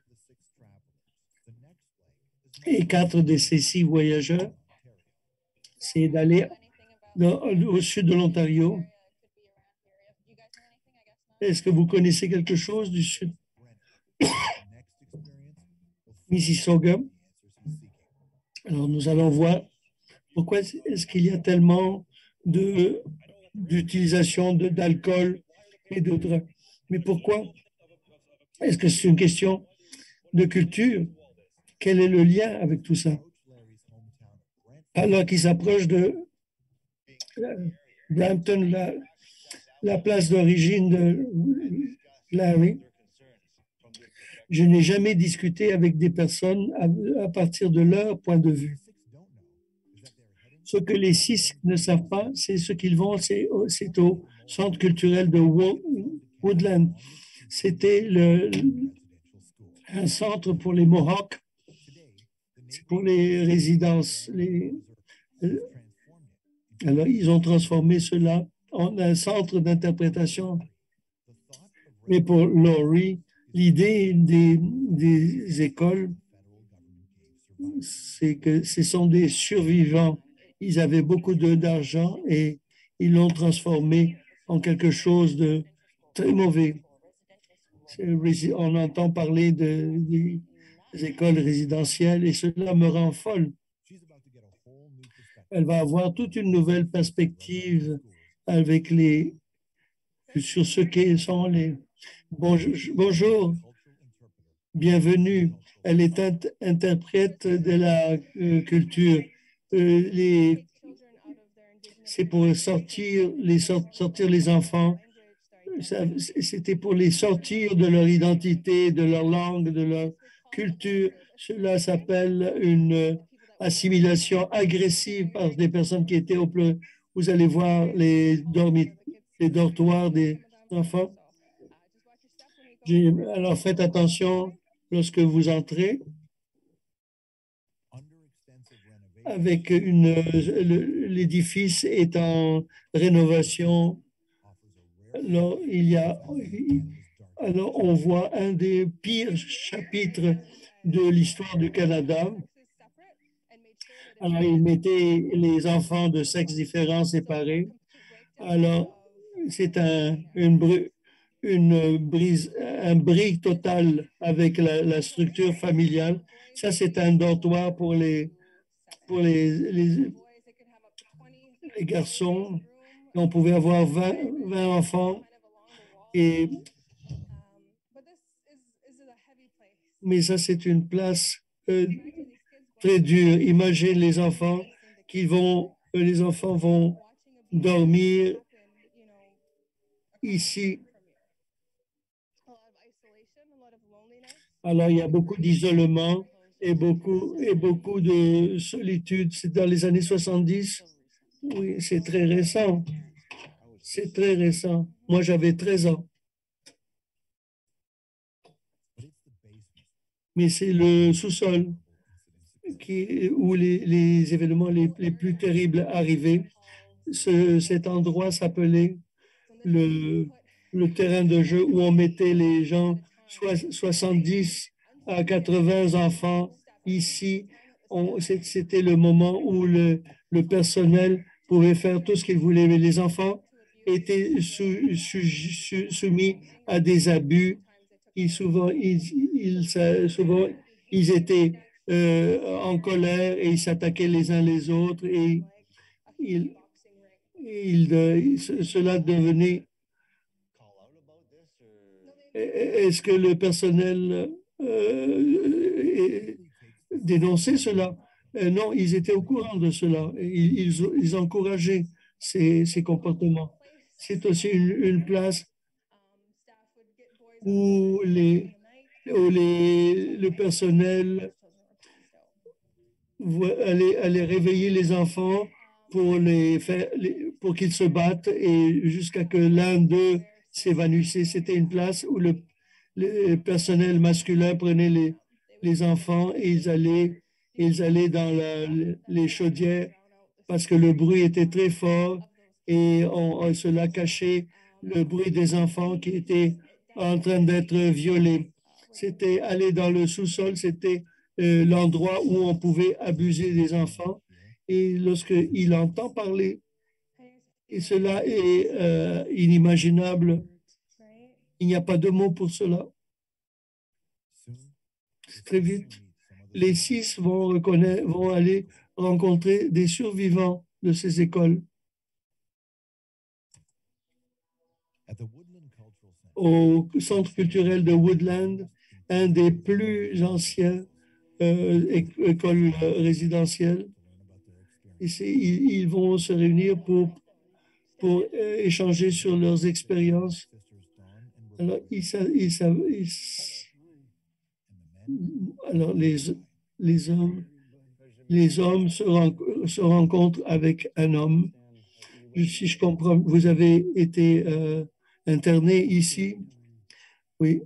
Et quatre de ces six voyageurs, c'est d'aller au sud de l'Ontario. Est-ce que vous connaissez quelque chose du sud? Mississauga. Alors, nous allons voir pourquoi est-ce qu'il y a tellement de, d'utilisation de, d'alcool et de drogue. Mais pourquoi? Est-ce que c'est une question de culture? Quel est le lien avec tout ça? Alors qu'il s'approche de Brampton, la, la place d'origine de Larry, je n'ai jamais discuté avec des personnes à, à partir de leur point de vue. Ce que les six ne savent pas, c'est ce qu'ils vont, c'est au, au centre culturel de Woodland. C'était le, un centre pour les Mohawks, pour les résidences. Les, alors, ils ont transformé cela en un centre d'interprétation. Mais pour Laurie, l'idée des, des écoles, c'est que ce sont des survivants. Ils avaient beaucoup d'argent et ils l'ont transformé en quelque chose de très mauvais. On entend parler de, de, des écoles résidentielles et cela me rend folle. Elle va avoir toute une nouvelle perspective avec les, sur ce qu'elles sont les... Bonjour, bonjour, bienvenue. Elle est int interprète de la euh, culture. Euh, les... C'est pour sortir les, sortir les enfants. C'était pour les sortir de leur identité, de leur langue, de leur culture. Cela s'appelle une assimilation agressive par des personnes qui étaient au plus. Vous allez voir les, dormi, les dortoirs des enfants. Alors faites attention lorsque vous entrez avec une l'édifice est en rénovation. Alors il y a alors on voit un des pires chapitres de l'histoire du Canada. Alors, ils mettaient les enfants de sexes différents séparés. Alors, c'est un, une, bru- une brise, un bris total avec la, la structure familiale. Ça, c'est un dortoir pour les, pour les, les, les garçons. On pouvait avoir vingt, vingt enfants. Et, mais ça, c'est une place euh, très dure. Imagine les enfants qui vont, euh, les enfants vont dormir ici. Alors, il y a beaucoup d'isolement et beaucoup, et beaucoup de solitude. C'est dans les années soixante-dix. Oui, c'est très récent. C'est très récent. Moi, j'avais treize ans. Mais c'est le sous-sol qui, où les, les événements les, les plus terribles arrivaient. Ce, cet endroit s'appelait le, le terrain de jeu où on mettait les gens, soit soixante-dix à quatre-vingts enfants. Ici, on- c'est- c'était le moment où le, le personnel pouvait faire tout ce qu'il voulait, mais les enfants étaient sou- sou- sou- soumis à des abus. Ils, souvent, ils, ils, ça- souvent, ils étaient euh, en colère et ils s'attaquaient les uns les autres et ils, ils, euh, ce- cela devenait. Est-ce que le personnel euh, dénonçait cela? Euh, non, ils étaient au courant de cela. Ils, ils, ils encourageaient ces, ces comportements. C'est aussi une, une place où, les, où les, le personnel voit- allait, allait réveiller les enfants pour, les faire, les- pour qu'ils se battent et jusqu'à que l'un d'eux s'évanouissait. C'était une place où le, le personnel masculin prenait les, les enfants et ils allaient, ils allaient dans la- les chaudières parce que le bruit était très fort et on, on- cela cachait le bruit des enfants qui étaient en train d'être violés. C'était aller dans le sous-sol, c'était euh, l'endroit où on pouvait abuser des enfants. Et lorsqu'il entend parler, et cela est euh, inimaginable, il n'y a pas de mots pour cela. Très vite, les six vont, reconnaître, vont aller rencontrer des survivants de ces écoles. Au centre culturel de Woodland, un des plus anciens euh, écoles résidentielles. Et ils, ils vont se réunir pour, pour euh, échanger sur leurs expériences. Alors, ils, ils, ils, alors les, les hommes, les hommes se, ren, se rencontrent avec un homme. Si je comprends, vous avez été euh, interné ici. Oui.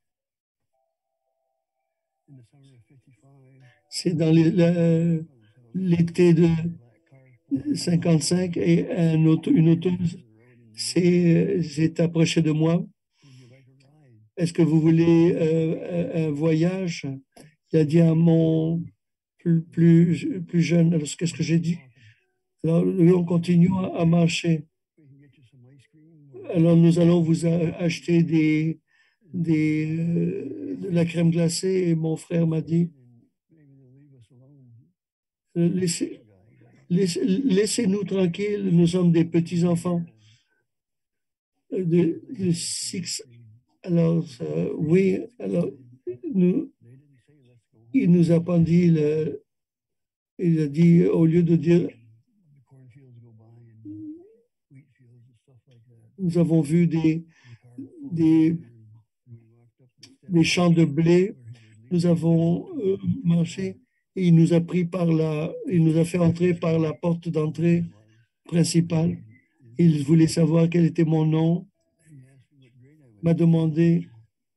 C'est dans l'été de cinquante-cinq et un auto, une auto s'est approché de moi. Est-ce que vous voulez euh, un voyage? Il a dit à mon plus, plus, plus jeune. Alors, qu'est-ce que j'ai dit? Alors, on continue à, à marcher. Alors, nous allons vous acheter des, des, euh, de la crème glacée et mon frère m'a dit, laissez, laissez, laissez-nous tranquilles, nous sommes des petits-enfants de, de six. Alors, euh, oui, alors, nous, il nous a pas dit, le, il a dit, au lieu de dire, nous avons vu des, des, des champs de blé, nous avons euh, marché et il nous a pris par la, il nous a fait entrer par la porte d'entrée principale. Il voulait savoir quel était mon nom, m'a demandé.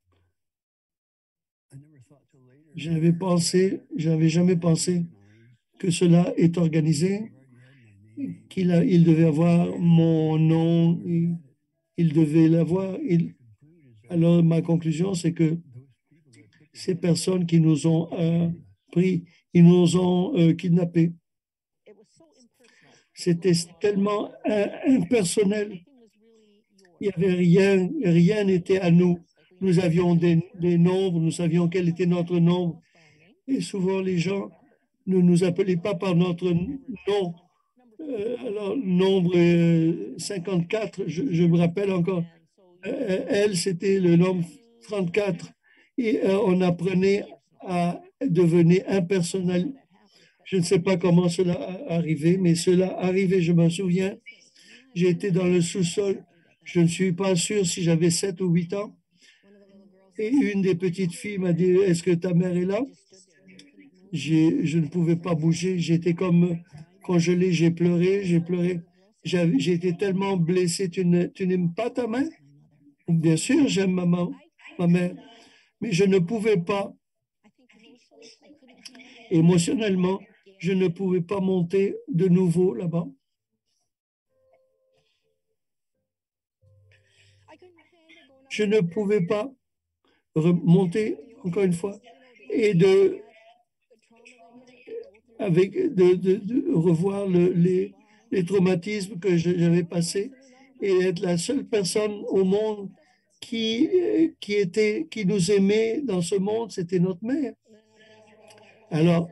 J'avais pensé, j'avais jamais pensé que cela est organisé, qu'il a, il devait avoir mon nom, il, il devait l'avoir. Il... Alors, ma conclusion, c'est que ces personnes qui nous ont euh, pris, ils nous ont euh, kidnappés. C'était tellement impersonnel. Il n'y avait rien, rien n'était à nous. Nous avions des, des nombres, nous savions quel était notre nombre. Et souvent, les gens ne nous appelaient pas par notre nom. Euh, alors, nombre euh, cinquante-quatre, je, je me rappelle encore, euh, elle, c'était le nombre trente-quatre. Et euh, on apprenait à devenir impersonnel. Je ne sais pas comment cela a arrivé, mais cela arrivait, je m'en souviens. J'étais dans le sous-sol. Je ne suis pas sûr si j'avais sept ou huit ans. Et une des petites filles m'a dit, est-ce que ta mère est là? J'ai, je ne pouvais pas bouger. J'étais comme congelé. J'ai pleuré, j'ai pleuré. J'avais- J'ai été tellement blessé. Tu ne- tu n'aimes pas ta mère? Bien sûr, j'aime ma, maman, ma mère. Mais je ne pouvais pas, émotionnellement, je ne pouvais pas monter de nouveau là-bas. Je ne pouvais pas remonter encore une fois et de avec de, de, de revoir le, les, les traumatismes que je- j'avais passés et être la seule personne au monde qui, euh, qui était qui nous aimait dans ce monde, c'était notre mère. Alors,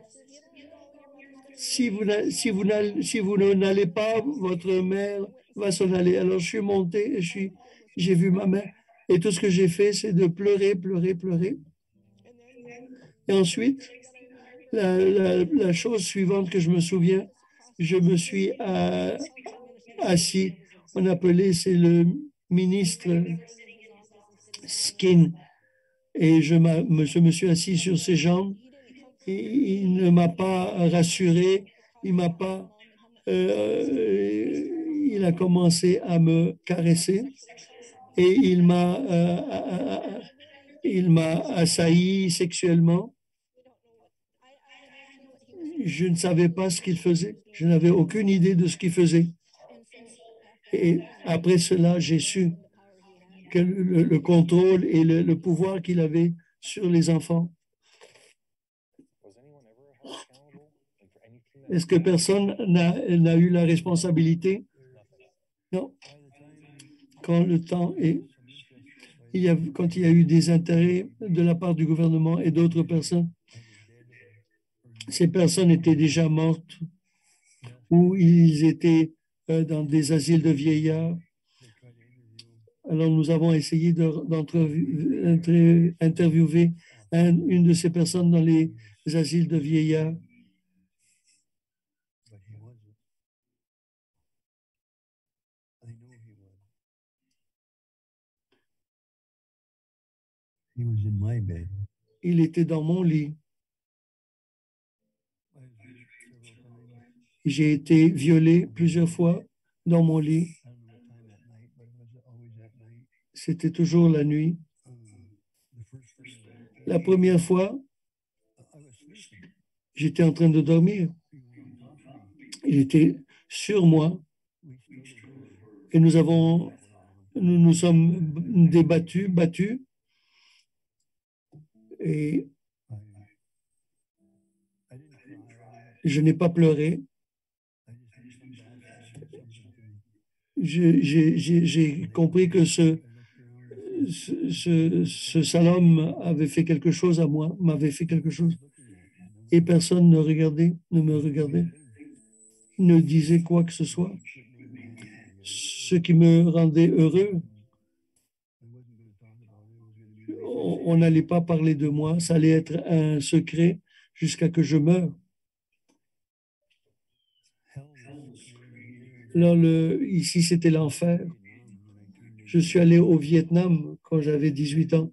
si vous n'a- si vous n'allez si vous n'allez pas, votre mère va s'en aller. Alors, je suis monté et je suis j'ai vu ma mère et tout ce que j'ai fait, c'est de pleurer, pleurer, pleurer. Et ensuite, la, la, la chose suivante que je me souviens, je me suis euh, assis. On appelait, c'est le ministre Skin. Et je, m'a- me, je me suis assis sur ses jambes. Et il ne m'a pas rassuré. Il m'a pas. euh, il a commencé à me caresser et il m'a euh, il m'a assailli sexuellement. Je ne savais pas ce qu'il faisait. Je n'avais aucune idée de ce qu'il faisait. Et après cela, j'ai su que le, le contrôle et le, le pouvoir qu'il avait sur les enfants. Est-ce que personne n'a n'a eu la responsabilité? Non. Quand le temps est, il y a, quand il y a eu des intérêts de la part du gouvernement et d'autres personnes, ces personnes étaient déjà mortes ou ils étaient euh, dans des asiles de vieillards. Alors, nous avons essayé d'interviewer un, une de ces personnes dans les asiles de vieillards. Il était dans mon lit. J'ai été violé plusieurs fois dans mon lit. C'était toujours la nuit. La première fois, j'étais en train de dormir. Il était sur moi. Et nous avons, nous nous sommes débattus, battus. Et je n'ai pas pleuré. J'ai compris que ce, ce, ce, ce sale homme avait fait quelque chose à moi, m'avait fait quelque chose. Et personne ne regardait, ne me regardait, ne disait quoi que ce soit. Ce qui me rendait heureux, on n'allait pas parler de moi, ça allait être un secret jusqu'à que je meure. Alors, le, ici, c'était l'enfer. Je suis allé au Vietnam quand j'avais dix-huit ans.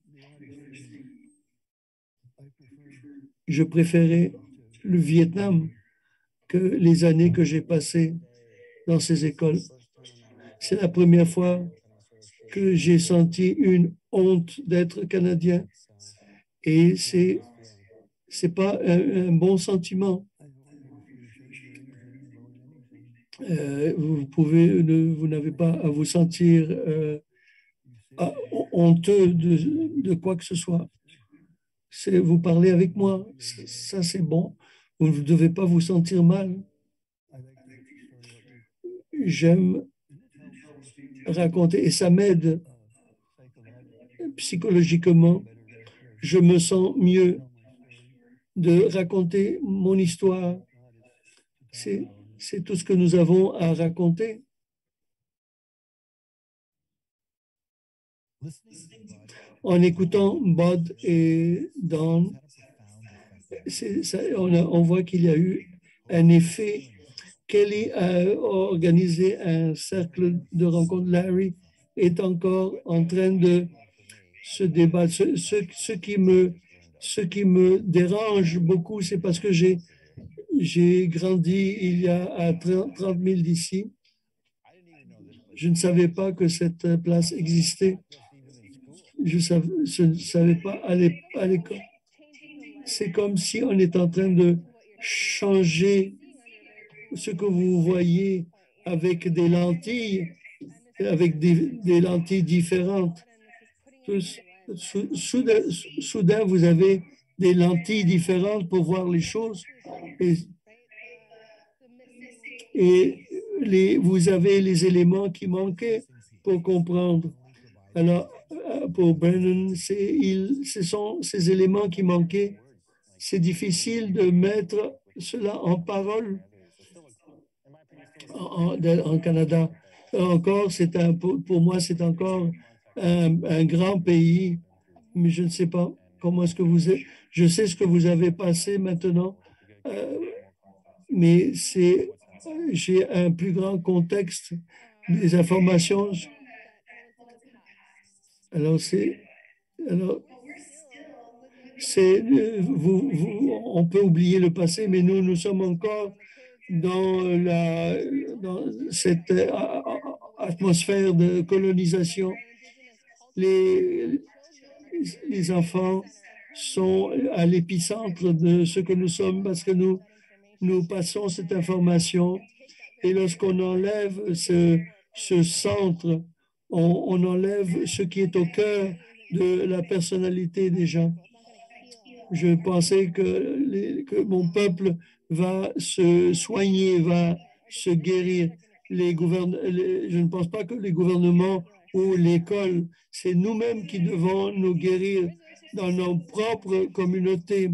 Je préférais le Vietnam que les années que j'ai passées dans ces écoles. C'est la première fois que j'ai senti une honte d'être Canadien. Et c'est c'est pas un, un bon sentiment. Euh, vous pouvez, ne, vous n'avez pas à vous sentir euh, honteux de, de quoi que ce soit. C'est vous parlez avec moi, ça c'est bon. Vous ne devez pas vous sentir mal. J'aime raconter et ça m'aide psychologiquement. Je me sens mieux de raconter mon histoire. C'est, c'est tout ce que nous avons à raconter. En écoutant Bud et Don, c'est, ça, on, a, on voit qu'il y a eu un effet. Kelly a organisé un cercle de rencontres. Larry est encore en train de se débattre. Ce, ce, ce, qui, me, ce qui me dérange beaucoup, c'est parce que j'ai, j'ai grandi il y a à trente mille d'ici. Je ne savais pas que cette place existait. Je, savais, je ne savais pas aller à l'école. C'est comme si on est en train de changer ce que vous voyez avec des lentilles, avec des, des lentilles différentes. Soudain, soudain, vous avez des lentilles différentes pour voir les choses. Et, et les, vous avez les éléments qui manquaient pour comprendre. Alors, pour Brennan, c'est, il, ce sont ces éléments qui manquaient. C'est difficile de mettre cela en parole en, en Canada. Encore, c'est un, pour, pour moi, c'est encore un, un grand pays, mais je ne sais pas comment est-ce que vous êtes. Je sais ce que vous avez passé maintenant, euh, mais c'est, j'ai un plus grand contexte des informations. Alors, c'est, alors, c'est, vous, vous, on peut oublier le passé, mais nous, nous sommes encore dans, la, dans cette atmosphère de colonisation. Les, les enfants sont à l'épicentre de ce que nous sommes parce que nous, nous passons cette information et lorsqu'on enlève ce, ce centre, on, on enlève ce qui est au cœur de la personnalité des gens. Je pensais que, les, que mon peuple va se soigner, va se guérir. Les gouverne, les, je ne pense pas que les gouvernements ou l'école, c'est nous-mêmes qui devons nous guérir dans nos propres communautés.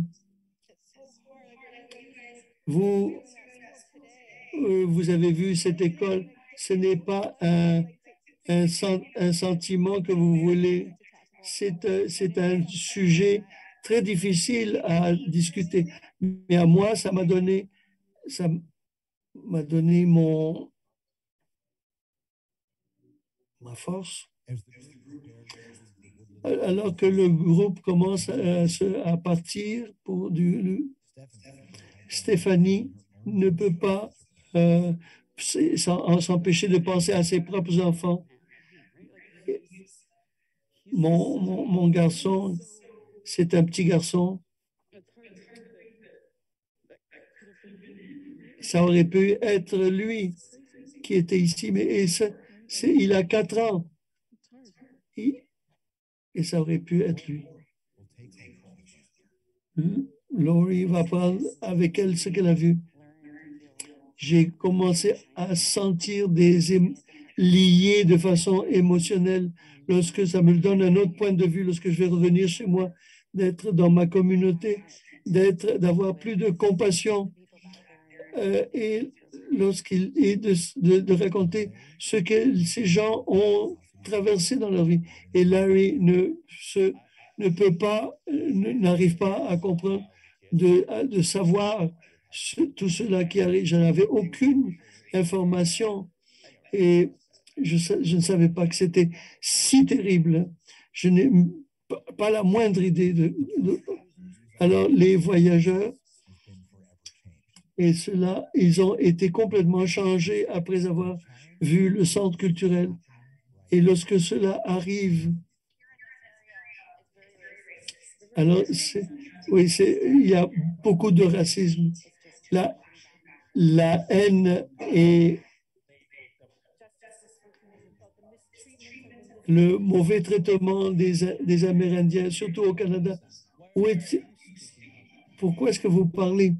Vous, euh, vous avez vu cette école, ce n'est pas un, un, un sentiment que vous voulez, c'est, c'est un sujet très difficile à discuter. Mais à moi, ça m'a donné, ça m'a donné mon, ma force. Alors que le groupe commence à, à partir pour du, Stéphanie ne peut pas euh, s'empêcher de penser à ses propres enfants. Mon, mon, mon garçon, c'est un petit garçon. Ça aurait pu être lui qui était ici, mais et c'est, c'est, il a quatre ans. Et, et ça aurait pu être lui. Laurie va prendre avec elle ce qu'elle a vu. J'ai commencé à sentir des ém- liés de façon émotionnelle lorsque ça me donne un autre point de vue, lorsque je vais revenir chez moi, d'être dans ma communauté, d'être, d'avoir plus de compassion euh, et lorsqu'il et de, de, de raconter ce que ces gens ont traversé dans leur vie. Et Larry ne se ne peut pas, n'arrive pas à comprendre, de, de savoir ce, tout cela qui arrive. Je n'avais aucune information et je, je ne savais pas que c'était si terrible. Je n'ai pas la moindre idée de, de... Alors, les voyageurs, et cela, ils ont été complètement changés après avoir vu le centre culturel. Et lorsque cela arrive, alors, c'est, oui, c'est, il y a beaucoup de racisme. La, la haine et le mauvais traitement des, des Amérindiens, surtout au Canada. Où est, pourquoi est-ce que vous parlez?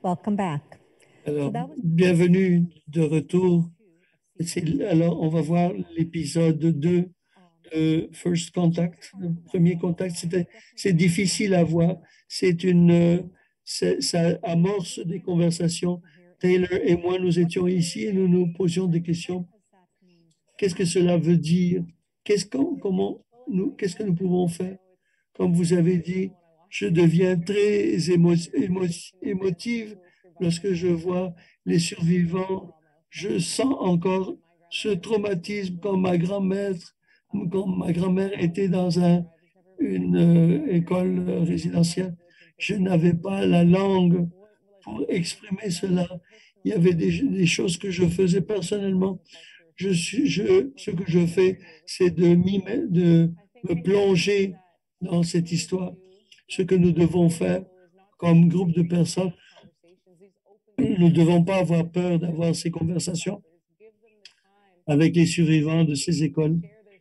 Welcome back. Alors, So that was- bienvenue de retour. C'est- Alors, on va voir l'épisode deux de First Contact. Le premier contact, c'était, c'est difficile à voir. C'est une, euh, c'est- ça amorce des conversations. Taylor et moi, nous étions ici et nous nous posions des questions. Qu'est-ce que cela veut dire? Qu'est-ce qu'on, comment nous, qu'est-ce que nous pouvons faire? Comme vous avez dit, je deviens très émo, émo- émotive lorsque je vois les survivants. Je sens encore ce traumatisme quand ma grand-mère, quand ma grand-mère était dans un, une euh, école euh, résidentielle. Je n'avais pas la langue pour exprimer cela. Il y avait des, des choses que je faisais personnellement. Je suis, je, ce que je fais, c'est de, m'y met- de me plonger dans cette histoire. Ce que nous devons faire comme groupe de personnes, nous ne devons pas avoir peur d'avoir ces conversations avec les survivants de ces écoles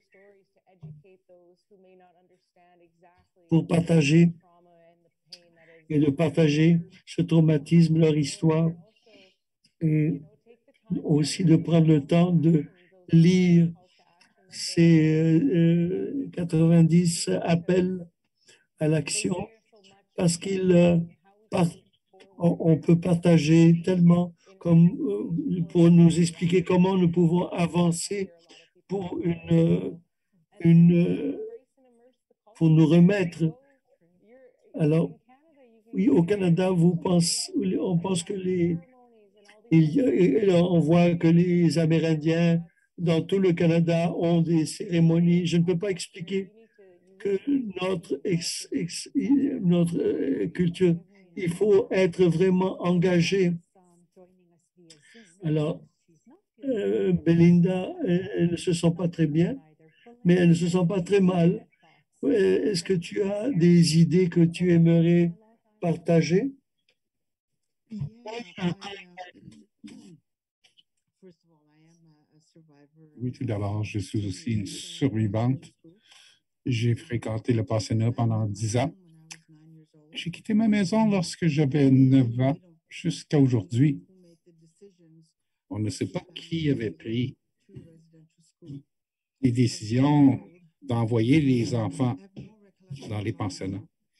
pour partager et de partager ce traumatisme, leur histoire, et aussi de prendre le temps de lire ces euh, quatre-vingt-dix appels à l'action parce qu'ils euh, par- on, on peut partager tellement comme euh, pour nous expliquer comment nous pouvons avancer pour une, une pour nous remettre. Alors, oui, au Canada, vous pensez, on pense que les il y a- on voit que les Amérindiens dans tout le Canada ont des cérémonies. Je ne peux pas expliquer que notre, ex- ex- notre euh, culture, il faut être vraiment engagé. Alors, euh, Belinda, elle, elle ne se sent pas très bien, mais elle ne se sent pas très mal. Euh, Est-ce que tu as des idées que tu aimerais partager? Oui, tout d'abord, je suis aussi une survivante. J'ai fréquenté le pensionnat pendant dix ans. J'ai quitté ma maison lorsque j'avais neuf ans jusqu'à aujourd'hui. On ne sait pas qui avait pris les décisions d'envoyer les enfants dans les pensionnats.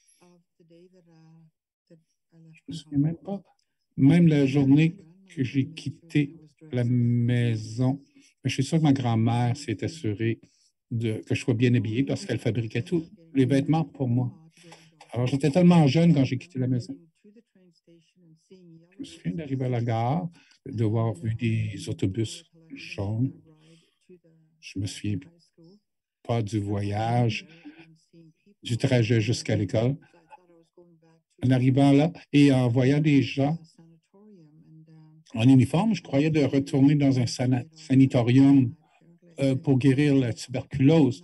Je ne me souviens même pas. Même la journée que j'ai quitté la maison, je suis sûr que ma grand-mère s'est assurée de, que je sois bien habillé parce qu'elle fabriquait tous les vêtements pour moi. Alors, j'étais tellement jeune quand j'ai quitté la maison. Je me souviens d'arriver à la gare, d'avoir vu des autobus jaunes. Je me souviens pas du voyage, du trajet jusqu'à l'école. En arrivant là et en voyant des gens en uniforme, je croyais de retourner dans un sana- sanatorium euh, pour guérir la tuberculose.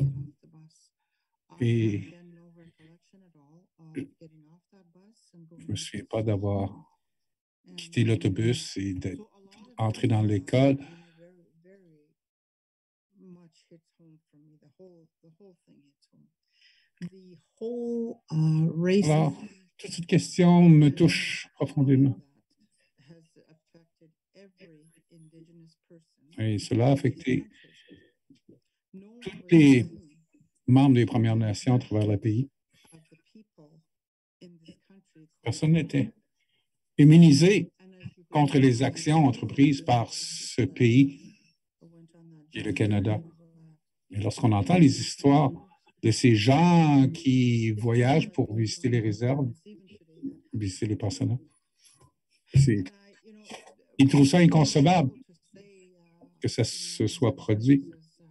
Et je ne me souviens pas d'avoir quitté l'autobus et d'être entré dans l'école. Alors, toute cette question me touche profondément. Et cela a affecté tous les membres des Premières Nations à travers le pays. Personne n'était immunisé contre les actions entreprises par ce pays qui est le Canada. Et lorsqu'on entend les histoires de ces gens qui voyagent pour visiter les réserves, visiter les pensionnats, c'est, ils trouvent ça inconcevable que ça se soit produit.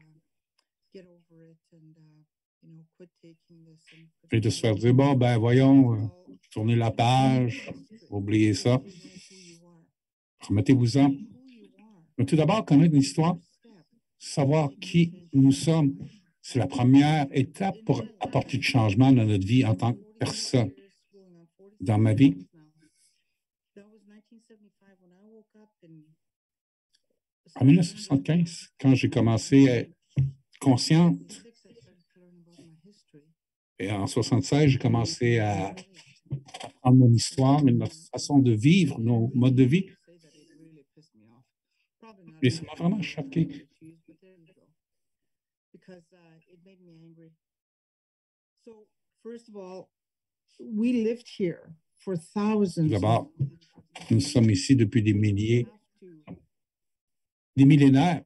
Et de se faire dire, bon, ben voyons, euh, tournez la page, oubliez ça, remettez-vous-en. Mais tout d'abord, connaître l'histoire, savoir qui nous sommes, c'est la première étape pour apporter du changement dans notre vie en tant que personne. Dans ma vie, en mille neuf cent soixante-quinze, quand j'ai commencé à être consciente, et en soixante-seize, j'ai commencé à apprendre mon histoire, mais notre façon de vivre, nos modes de vie. Et ça m'a vraiment choqué. Because uh, it made me angry. So, first of all, we lived here for thousands. D'abord, nous sommes ici depuis des milliers, des millénaires.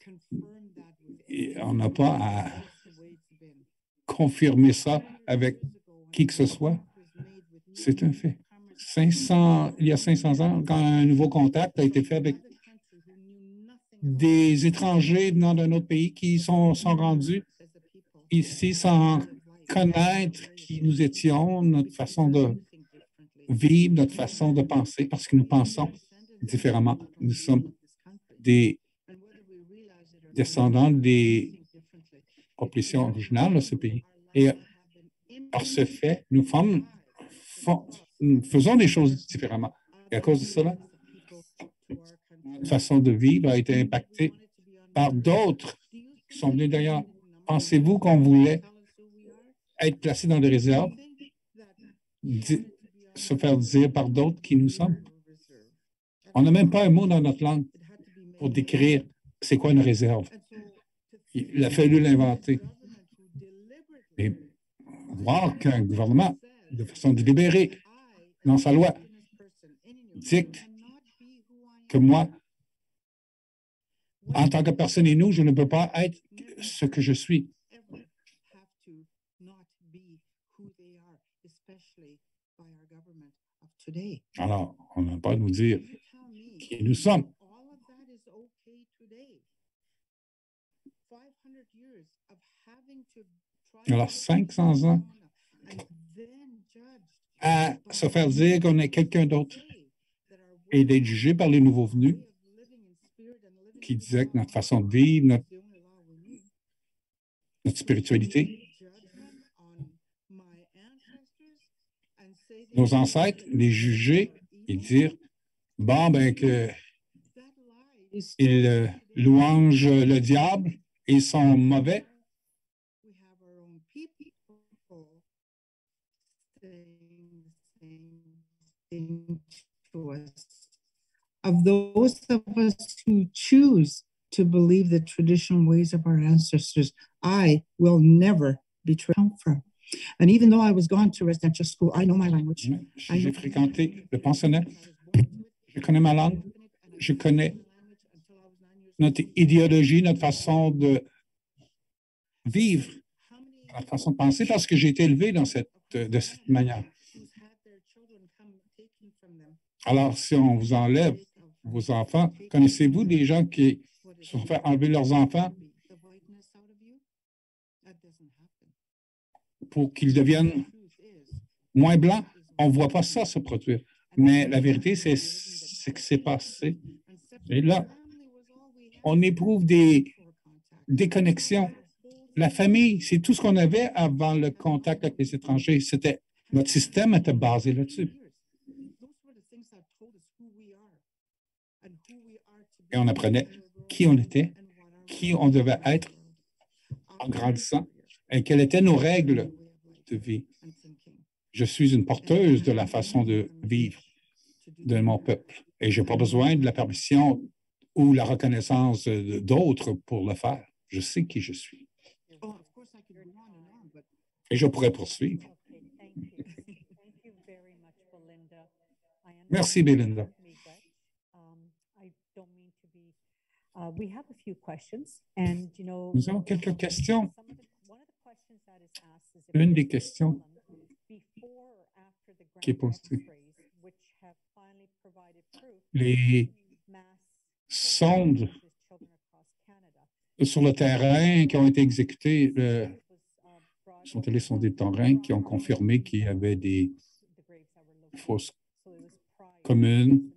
Et on n'a pas à confirmer ça avec qui que ce soit. C'est un fait. cinq cents, il y a cinq cents ans, quand un nouveau contact a été fait avec des étrangers venant d'un autre pays qui sont, sont rendus ici sans connaître qui nous étions, notre façon de vivre, notre façon de penser, parce que nous pensons différemment. Nous sommes des descendants des populations originales de ce pays. Et par ce fait, nous, formons, nous faisons des choses différemment. Et à cause de cela, notre façon de vivre a été impactée par d'autres qui sont venus d'ailleurs. Pensez-vous qu'on voulait être placé dans des réserves, se faire dire par d'autres qui nous sommes? On n'a même pas un mot dans notre langue pour décrire c'est quoi une réserve. Il a fallu l'inventer. Et voir qu'un gouvernement, de façon délibérée, dans sa loi, dicte que moi, en tant que personne et nous, je ne peux pas être ce que je suis. Alors, on n'a pas à nous dire qui nous sommes. Alors, cinq cents ans à se faire dire qu'on est quelqu'un d'autre et d'être jugé par les nouveaux venus qui disaient que notre façon de vivre, notre, notre spiritualité, nos ancêtres, les juger et dire, bon, ben que ils euh, louangent le diable et ils sont mauvais. Of those of us who choose to believe the traditional ways of our ancestors, I will never betray come from. And even though I was gone to residential school, I know my language. J'ai fréquenté le pensionnat. Je connais ma langue. Je connais notre idéologie, notre façon de vivre, notre façon de penser, parce que j'ai été élevé dans cette, de cette manière. Alors, si on vous enlève vos enfants, connaissez-vous des gens qui se sont fait enlever leurs enfants pour qu'ils deviennent moins blancs? On ne voit pas ça se produire. Mais la vérité, c'est ce qui s'est passé. Et là, on éprouve des déconnexions. La famille, c'est tout ce qu'on avait avant le contact avec les étrangers. C'était, notre système était basé là-dessus. Et on apprenait qui on était, qui on devait être en grandissant et quelles étaient nos règles de vie. Je suis une porteuse de la façon de vivre de mon peuple et je n'ai pas besoin de la permission ou la reconnaissance d'autres pour le faire. Je sais qui je suis. Et je pourrais poursuivre. Merci, Belinda. Uh, we have a few questions, and you know, nous avons quelques questions. Une des questions qui est posée. Les sondes sur le terrain qui ont été exécutées euh, sont allées sonder le terrain qui ont confirmé qu'il y avait des fosses communes.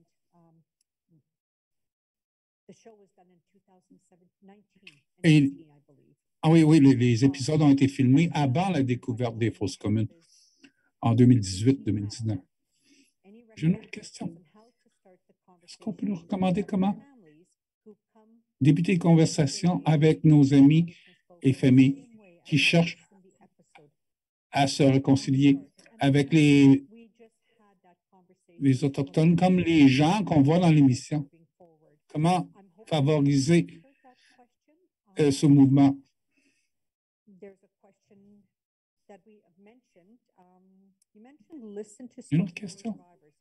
Et, ah oui, oui, les, les épisodes ont été filmés avant la découverte des fosses communes en deux mille dix-huit deux mille dix-neuf. J'ai une autre question. Est-ce qu'on peut nous recommander comment débuter une conversation avec nos amis et familles qui cherchent à se réconcilier avec les les Autochtones comme les gens qu'on voit dans l'émission? Comment favoriser euh, ce mouvement? Une autre question?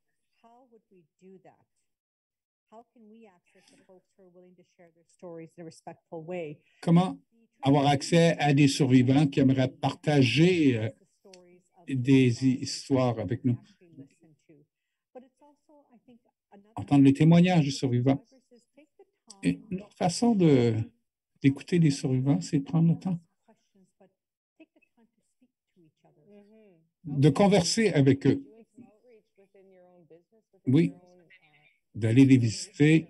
Comment avoir accès à des survivants qui aimeraient partager euh, des histoires avec nous? Entendre les témoignages des survivants. Et une autre façon de, d'écouter les survivants, c'est prendre le temps de converser avec eux. Oui, d'aller les visiter.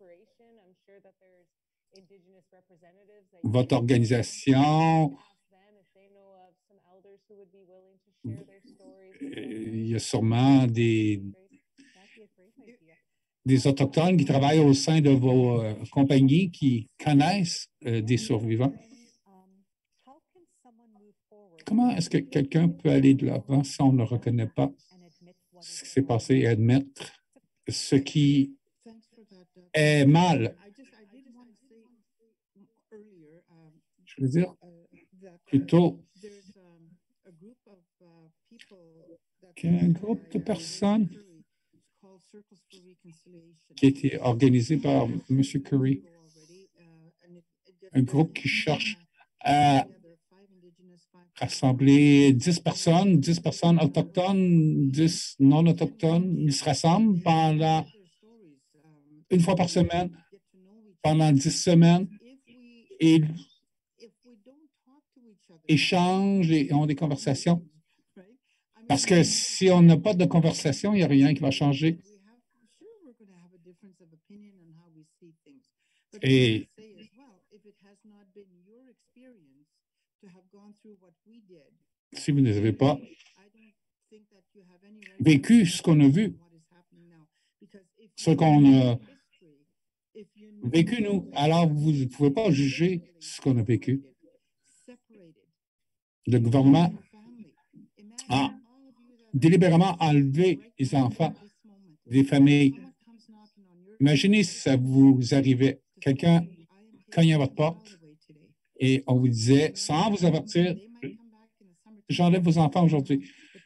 Votre organisation, il y a sûrement des, des Autochtones qui travaillent au sein de vos euh, compagnies qui connaissent euh, des survivants. Comment est-ce que quelqu'un peut aller de l'avant si on ne reconnaît pas ce qui s'est passé et admettre ce qui est mal? Je veux dire, plutôt qu'un groupe de personnes qui a été organisé par M. Curry, un groupe qui cherche à rassembler dix personnes, dix personnes autochtones, dix non autochtones. Ils se rassemblent pendant une fois par semaine, pendant dix semaines, et ils échangent et ont des conversations. Parce que si on n'a pas de conversation, il n'y a rien qui va changer. Et si vous n'avez pas vécu ce qu'on a vu, ce qu'on a vécu, nous, alors vous ne pouvez pas juger ce qu'on a vécu. Le gouvernement a délibérément enlevé les enfants des familles. Imaginez si ça vous arrivait. Quelqu'un cognait à votre porte et on vous disait, sans vous avertir, j'enlève vos enfants aujourd'hui.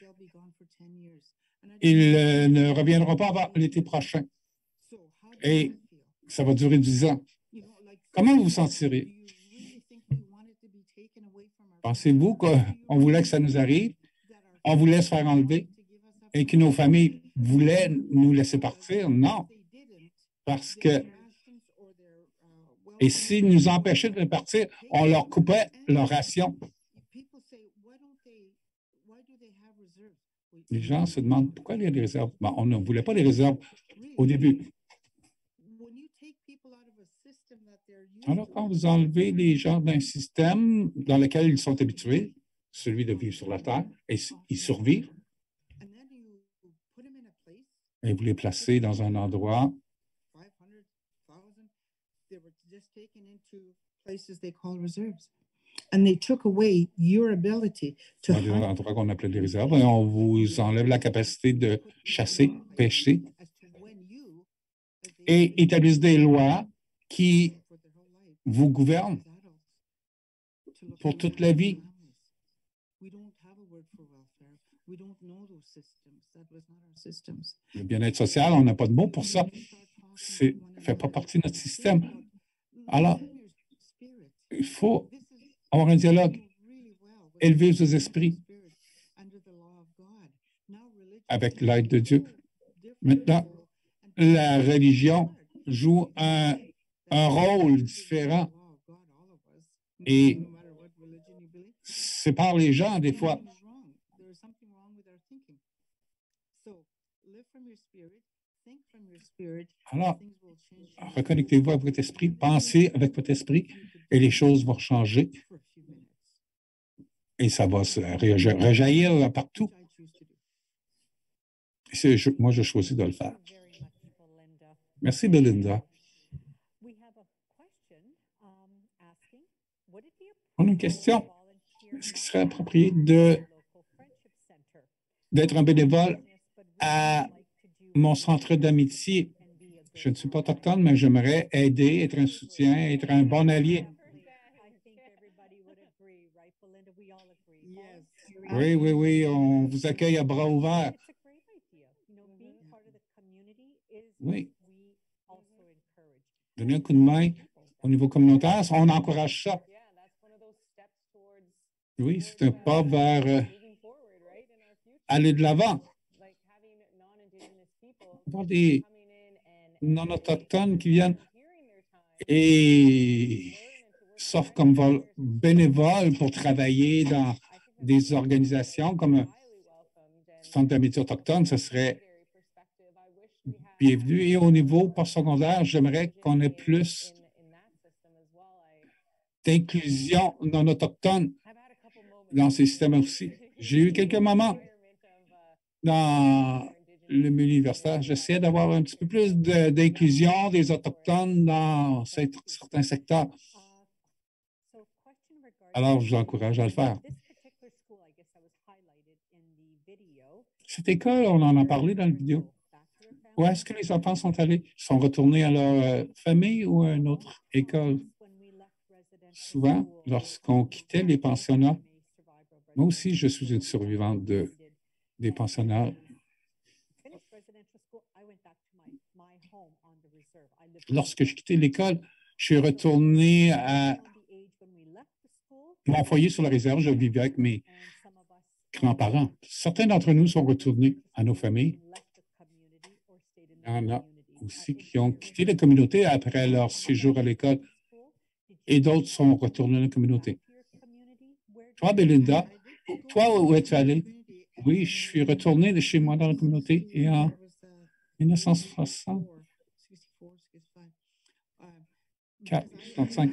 Ils euh, ne reviendront pas avant l'été prochain. Et ça va durer dix ans. Comment vous vous sentirez? Pensez-vous qu'on voulait que ça nous arrive? On voulait se faire enlever et que nos familles voulaient nous laisser partir? Non. Parce que, et s'ils nous empêchaient de partir, on leur coupait leur ration. Les gens se demandent pourquoi il y a des réserves. Bon, on ne voulait pas les réserves au début. Alors, quand vous enlevez les gens d'un système dans lequel ils sont habitués, celui de vivre sur la Terre, et ils survivent, et vous les placez dans un endroit And they took away your ability to dans des endroits qu'on appelait les réserves, et on vous enlève la capacité de chasser, pêcher, et établissent des lois qui vous gouvernent pour toute la vie. Le bien-être social, on n'a pas de mot pour ça. Ça ne fait pas partie de notre système. Alors, il faut avoir un dialogue, élever vos esprits avec l'aide de Dieu. Maintenant, la religion joue un, un rôle différent et sépare les gens des fois. Alors, reconnectez-vous à votre esprit, pensez avec votre esprit et les choses vont changer et ça va se rejaillir partout. C'est, je, moi, je choisis de le faire. Merci, Belinda. On a une question. Est-ce qu'il serait approprié de, d'être un bénévole à mon centre d'amitié. Je ne suis pas autochtone, mais j'aimerais aider, être un soutien, être un bon allié. Oui, oui, oui, on vous accueille à bras ouverts. Oui. Donner un coup de main au niveau communautaire, on encourage ça. Oui, c'est un pas vers euh, aller de l'avant. Avoir des non-autochtones qui viennent et s'offrent comme vol- bénévoles pour travailler dans des organisations comme un centre d'amitié autochtone, ce serait bienvenu. Et au niveau postsecondaire, j'aimerais qu'on ait plus d'inclusion non autochtone dans ces systèmes aussi. J'ai eu quelques moments dans le milieu universitaire. J'essaie d'avoir un petit peu plus de- d'inclusion des Autochtones dans cet- certains secteurs. Alors, je vous encourage à le faire. Cette école, on en a parlé dans la vidéo. Où est-ce que les enfants sont allés? Ils sont retournés à leur euh, famille ou à une autre école? Souvent, lorsqu'on quittait les pensionnats, moi aussi, je suis une survivante de, des pensionnats. Lorsque j'ai quitté l'école, je suis retourné à mon foyer sur la réserve. Je vivais avec mes grands-parents. Certains d'entre nous sont retournés à nos familles. Il y en a aussi qui ont quitté la communauté après leur séjour à l'école et d'autres sont retournés à la communauté. Toi, Belinda, toi, où es-tu allé? Oui, je suis retourné de chez moi dans la communauté et en mille neuf cent soixante, soixante-cinq,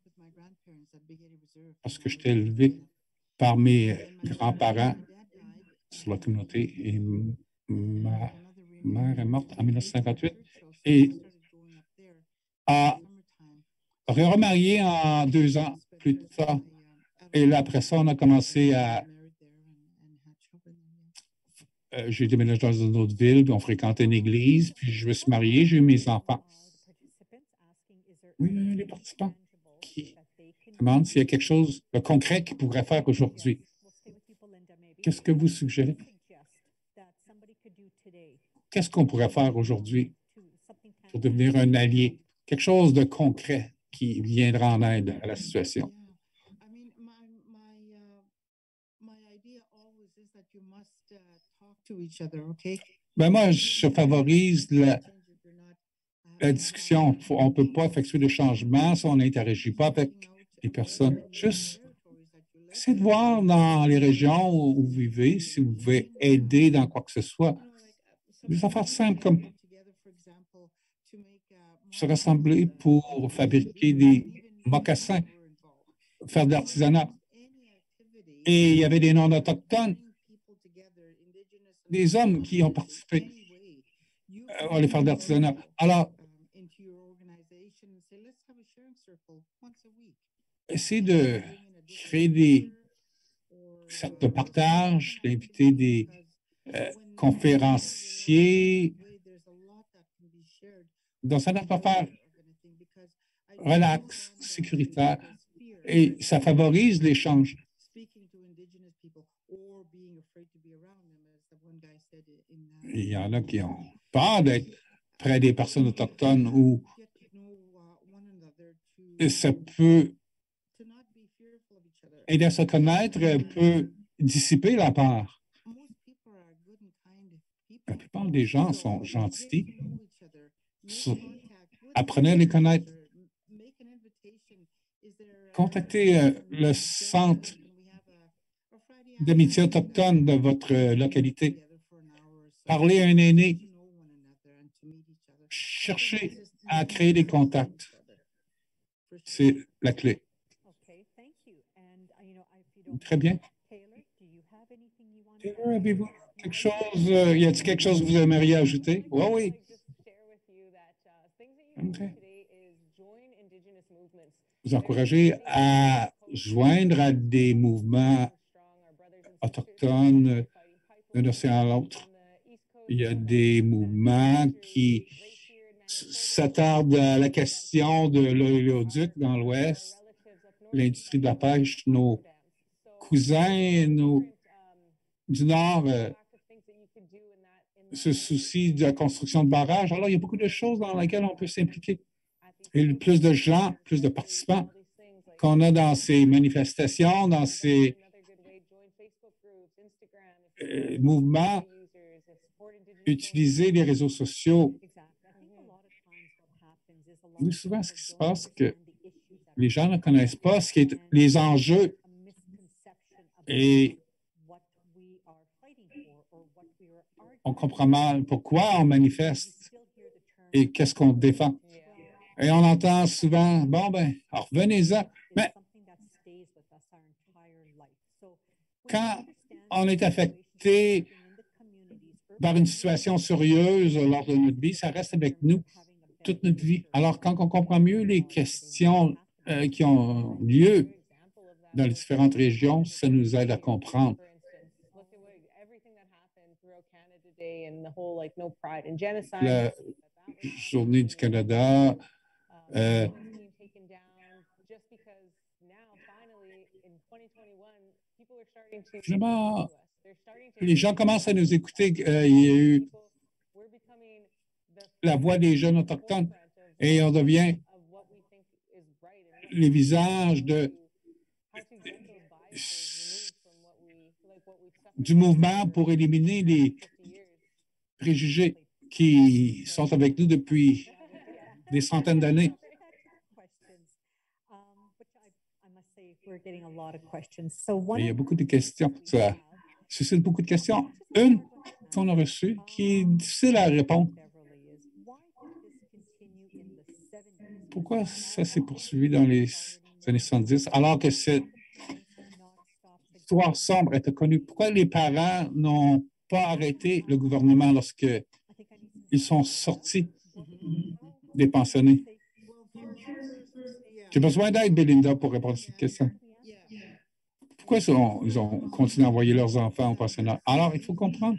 parce que j'étais élevé par mes grands-parents sur la communauté et ma mère est morte en mille neuf cent cinquante-huit et a remarié en deux ans plus tard. Et là, après ça, on a commencé à... Euh, j'ai déménagé dans une autre ville, puis on fréquentait une église, puis je me suis marié, j'ai eu mes enfants. Oui, les participants qui demandent s'il y a quelque chose de concret qu'ils pourraient faire aujourd'hui. Qu'est-ce que vous suggérez? Qu'est-ce qu'on pourrait faire aujourd'hui pour devenir un allié? Quelque chose de concret qui viendra en aide à la situation. Ben moi, je favorise la, la discussion. Faut, on ne peut pas effectuer de changements si on n'interagit pas avec les personnes. Juste essayez de voir dans les régions où vous vivez si vous pouvez aider dans quoi que ce soit. Des affaires simples comme se rassembler pour fabriquer des mocassins, faire de l'artisanat. Et il y avait des non-autochtones, des hommes qui ont participé à aller faire de l'artisanat. Alors, essayez de créer des cercles de partage, d'inviter des euh, conférenciers dans une affaire relax, sécuritaire, et ça favorise l'échange. Il y en a qui ont peur d'être près des personnes autochtones où ça peut aider à se connaître, peut dissiper la peur. La plupart des gens sont gentils. Apprenez à les connaître. Contactez euh, le centre d'amitié autochtone de votre euh, localité. Parlez à un aîné. Cherchez à créer des contacts. C'est la clé. Très bien. Taylor, avez-vous quelque chose? Euh, y a-t-il quelque chose que vous aimeriez ajouter? Oui, oui. Okay. Vous encouragez à joindre à des mouvements autochtones d'un océan à l'autre. Il y a des mouvements qui s'attardent à la question de l'oléoduc dans l'Ouest, l'industrie de la pêche, nos cousins nos, du Nord euh, se soucient de la construction de barrages. Alors, il y a beaucoup de choses dans lesquelles on peut s'impliquer. Et le plus de gens, plus de participants qu'on a dans ces manifestations, dans ces euh, mouvements, utiliser les réseaux sociaux. Oui, souvent, ce qui se passe, c'est que les gens ne connaissent pas ce qui est les enjeux et on comprend mal pourquoi on manifeste et qu'est-ce qu'on défend. Et on entend souvent, bon, ben, alors revenez-en. Mais quand on est affecté par une situation sérieuse lors de notre vie, ça reste avec nous toute notre vie. Alors, quand on comprend mieux les questions euh, qui ont lieu dans les différentes régions, ça nous aide à comprendre. La Journée du Canada, euh, finalement, les gens commencent à nous écouter. Euh, il y a eu la voix des jeunes autochtones et on devient les visages de, du mouvement pour éliminer les préjugés qui sont avec nous depuis des centaines d'années. Il y a beaucoup de questions. Ça suscite beaucoup de questions. Une qu'on a reçue qui est difficile à répondre. Pourquoi ça s'est poursuivi dans les années soixante-dix alors que cette histoire sombre était connue? Pourquoi les parents n'ont pas arrêté le gouvernement lorsqu'ils sont sortis des pensionnés? J'ai besoin d'aide, Belinda, pour répondre à cette question. Pourquoi ils ont, ils ont continué à envoyer leurs enfants au pensionnat? Alors, il faut comprendre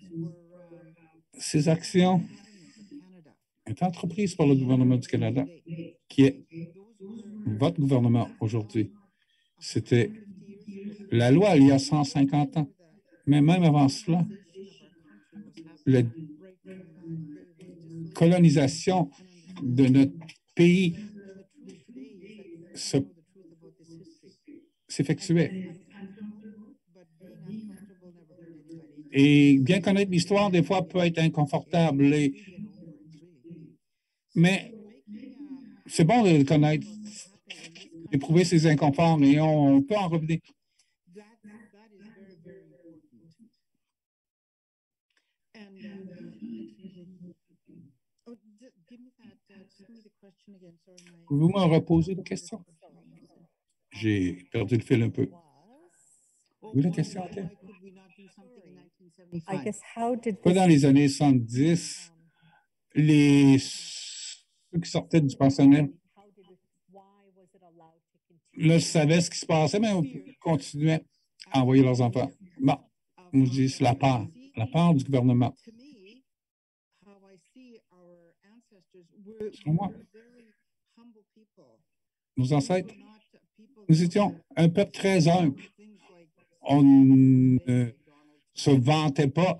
ces actions est entreprise par le gouvernement du Canada, qui est votre gouvernement aujourd'hui. C'était la loi il y a cent cinquante ans. Mais même avant cela, la colonisation de notre pays s'effectuait. Et bien connaître l'histoire, des fois, peut être inconfortable. Et, mais c'est bon de le connaître, d'éprouver ses inconforts, et on, on peut en revenir. Pouvez-vous me reposer la question? J'ai perdu le fil un peu. Oui, la question était? Pas dans les années soixante-dix, les, ceux qui sortaient du pensionnat, là, je savais ce qui se passait, mais on continuait à envoyer leurs enfants. Bon, on me dit, c'est la part, la part du gouvernement. Selon moi, nos ancêtres, nous étions un peuple très humble. On ne se vantait pas.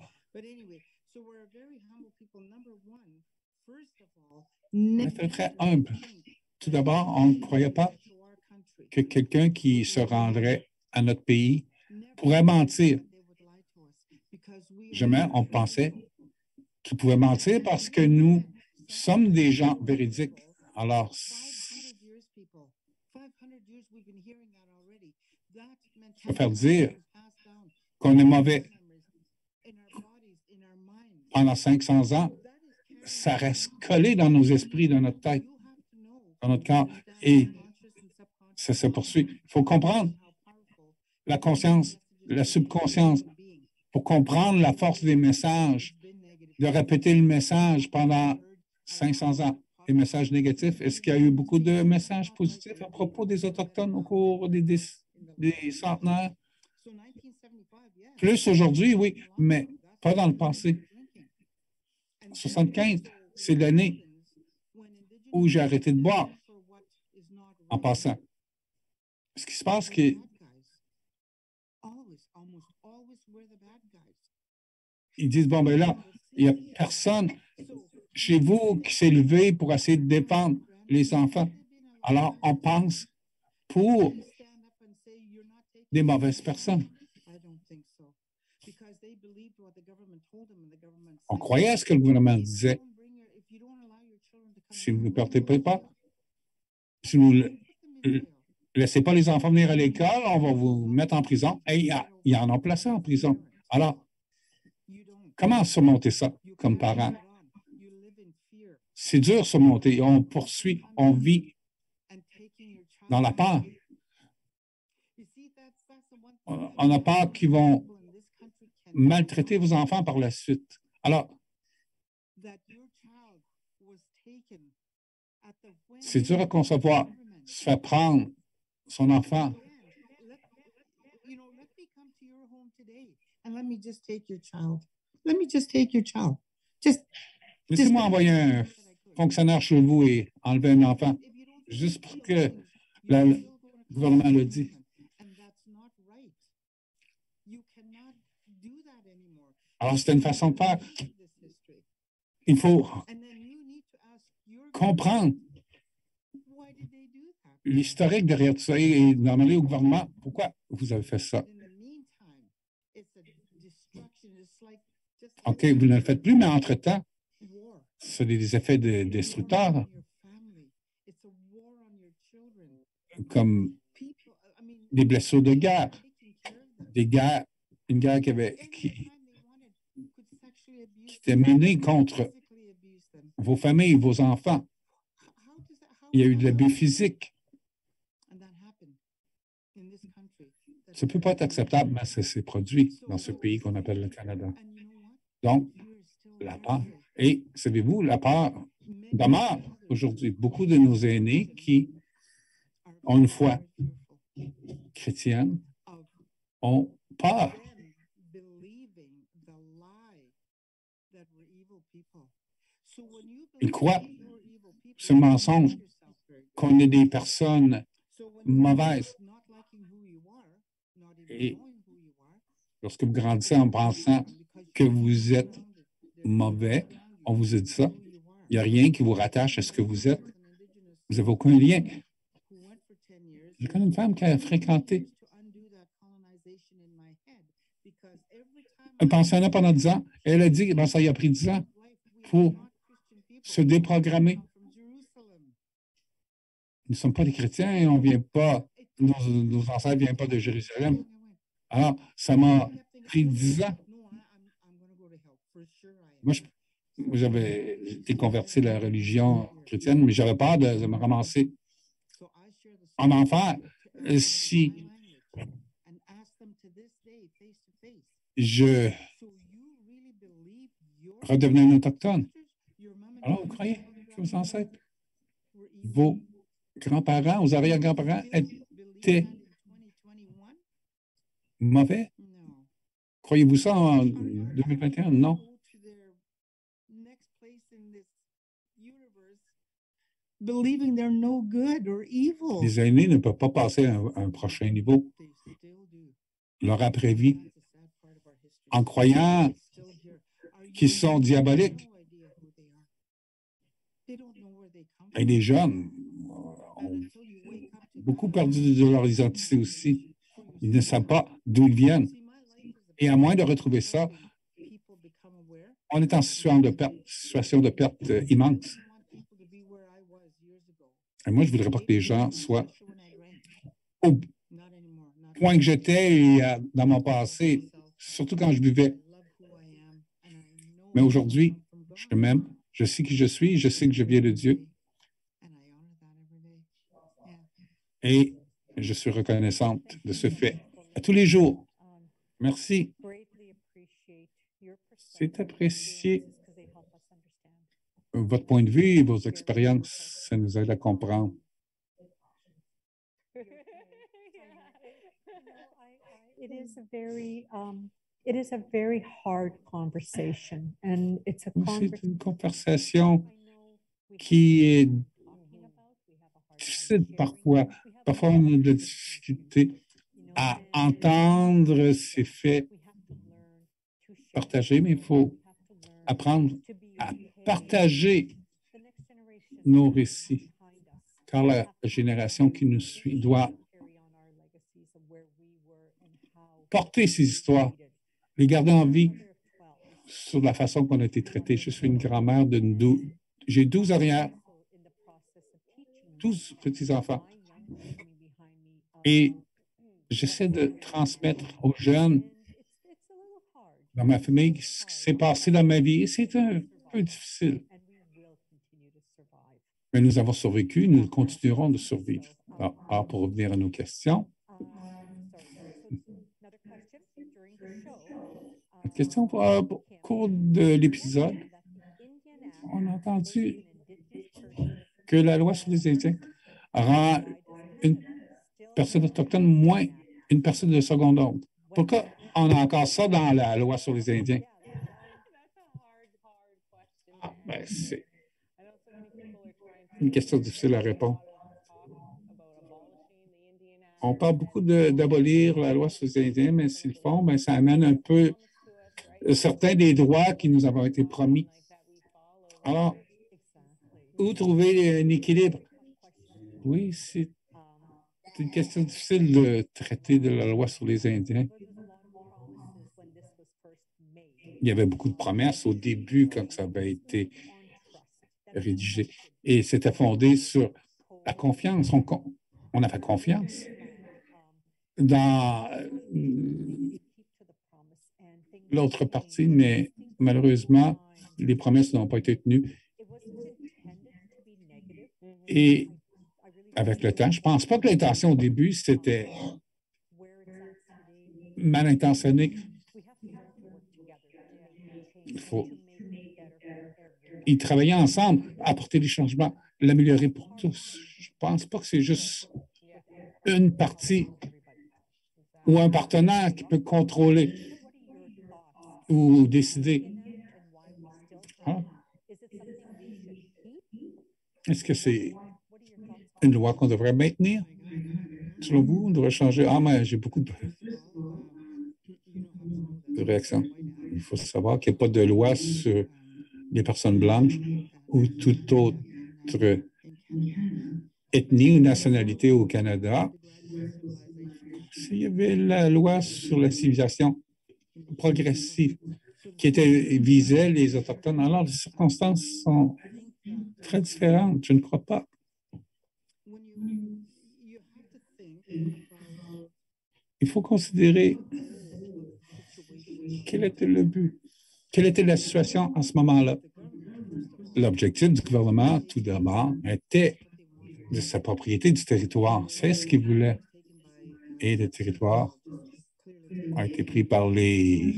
On était très humble. Tout d'abord, on ne croyait pas que quelqu'un qui se rendrait à notre pays pourrait mentir. Jamais on pensait qu'il pouvait mentir parce que nous sommes des gens véridiques. Alors, se faire dire qu'on est mauvais pendant cinq cents ans, ça reste collé dans nos esprits, dans notre tête, dans notre corps, et ça se poursuit. Il faut comprendre la conscience, la subconscience, pour comprendre la force des messages, de répéter le message pendant cinq cents ans. Les messages négatifs, est-ce qu'il y a eu beaucoup de messages positifs à propos des Autochtones au cours des, des, des centenaires? Plus aujourd'hui, oui, mais pas dans le passé. soixante-quinze, c'est l'année où j'ai arrêté de boire en passant. Ce qui se passe, c'est que ils disent, bon, ben là, il n'y a personne chez vous qui s'est levé pour essayer de défendre les enfants. Alors, on pense pour des mauvaises personnes. On croyait à ce que le gouvernement disait. Si vous ne partez pas, si vous ne laissez pas les enfants venir à l'école, on va vous mettre en prison. Et il y, y en a placé en prison. Alors, comment surmonter ça comme parent? C'est dur de surmonter. On poursuit, on vit dans la peur. On a peur qu'ils vont maltraiter vos enfants par la suite. Alors, c'est dur à concevoir, se faire prendre son enfant. Laissez-moi envoyer un fonctionnaire chez vous et enlever un enfant, juste pour que le gouvernement le dise. Alors, c'est une façon de faire. Il faut comprendre l'historique derrière tout ça et demander au gouvernement pourquoi vous avez fait ça. OK, vous ne le faites plus, mais entre-temps, c'est des effets de, destructeurs, comme des blessures de guerre, des guerres, une guerre qui, avait, qui, qui était menée contre vos familles, vos enfants. Il y a eu de l'abus physique. Ça ne peut pas être acceptable, mais ça s'est produit dans ce pays qu'on appelle le Canada. Donc, la peur. Et, savez-vous, la peur demeure aujourd'hui. Beaucoup de nos aînés qui ont une foi chrétienne ont peur. Ils croient ce mensonge qu'on est des personnes mauvaises. Et lorsque vous grandissez en pensant que vous êtes mauvais, on vous a dit ça, il n'y a rien qui vous rattache à ce que vous êtes. Vous n'avez aucun lien. J'ai connu une femme qui a fréquenté un pensionnat pendant dix ans. Elle a dit que ben, ça y a pris dix ans pour se déprogrammer. Nous ne sommes pas des chrétiens et on vient pas, nos, nos ancêtres ne viennent pas de Jérusalem. Alors, ça m'a pris dix ans. Moi, j'avais été converti à la religion chrétienne, mais j'avais peur de, de me ramasser en enfer si je redevenais un autochtone. Alors, vous croyez que vos ancêtres, vos grands-parents, vos arrière-grands-parents étaient mauvais? Croyez-vous ça en deux mille vingt et un? Non. Les aînés ne peuvent pas passer à un, à un prochain niveau. Leur après-vie, en croyant qu'ils sont diaboliques. Et les jeunes ont beaucoup perdu de leur identité aussi. Ils ne savent pas d'où ils viennent. Et à moins de retrouver ça, on est en situation de perte, situation de perte euh, immense. Et moi, je ne voudrais pas que les gens soient au point que j'étais et euh, dans mon passé, surtout quand je buvais. Mais aujourd'hui, je m'aime, je sais qui je suis, je sais que je viens de Dieu. Et je suis reconnaissante de ce fait à tous les jours. Merci. C'est apprécié. Votre point de vue et vos expériences, ça nous aide à comprendre. It is a very um, It is a very hard conversation, and it's a C'est une conversation qui est difficile parfois. Parfois, on a de la difficulté à entendre ces faits partagés, mais il faut apprendre à partager nos récits, car la génération qui nous suit doit porter ces histoires, les garder en vie sur la façon qu'on a été traité. Je suis une grand-mère de douze, j'ai douze arrières, douze petits-enfants. Et j'essaie de transmettre aux jeunes dans ma famille ce qui s'est passé dans ma vie. Et c'est un peu difficile. Mais nous avons survécu, nous continuerons de survivre. Alors, alors pour revenir à nos questions. Une question pour, euh, au cours de l'épisode. On a entendu que la loi sur les Indiens rend une personne autochtone moins une personne de seconde ordre. Pourquoi on a encore ça dans la loi sur les Indiens? Ah, ben, c'est une question difficile à répondre. On parle beaucoup d'abolir la loi sur les Indiens, mais s'ils le font, ben, ça amène un peu certains des droits qui nous avons été promis. Alors, où trouver un équilibre? Oui, c'est une question difficile de traiter de la loi sur les Indiens. Il y avait beaucoup de promesses au début quand ça avait été rédigé. Et c'était fondé sur la confiance. On, on avait confiance dans l'autre partie, mais malheureusement, les promesses n'ont pas été tenues. Et avec le temps, je ne pense pas que l'intention au début, c'était mal intentionné. Il faut y travailler ensemble, apporter des changements, l'améliorer pour tous. Je ne pense pas que c'est juste une partie ou un partenaire qui peut contrôler ou décider. Hein? Est-ce que c'est une loi qu'on devrait maintenir? Selon vous, on devrait changer? Ah, mais j'ai beaucoup de, de réactions. Il faut savoir qu'il n'y a pas de loi sur les personnes blanches ou toute autre ethnie ou nationalité au Canada. Il y avait la loi sur la civilisation progressive qui était, visait les Autochtones. Alors, les circonstances sont très différentes, je ne crois pas. Il faut considérer quel était le but, quelle était la situation en ce moment-là. L'objectif du gouvernement, tout d'abord, était de sa propriété du territoire. C'est ce qu'il voulait. Et le territoire a été pris par les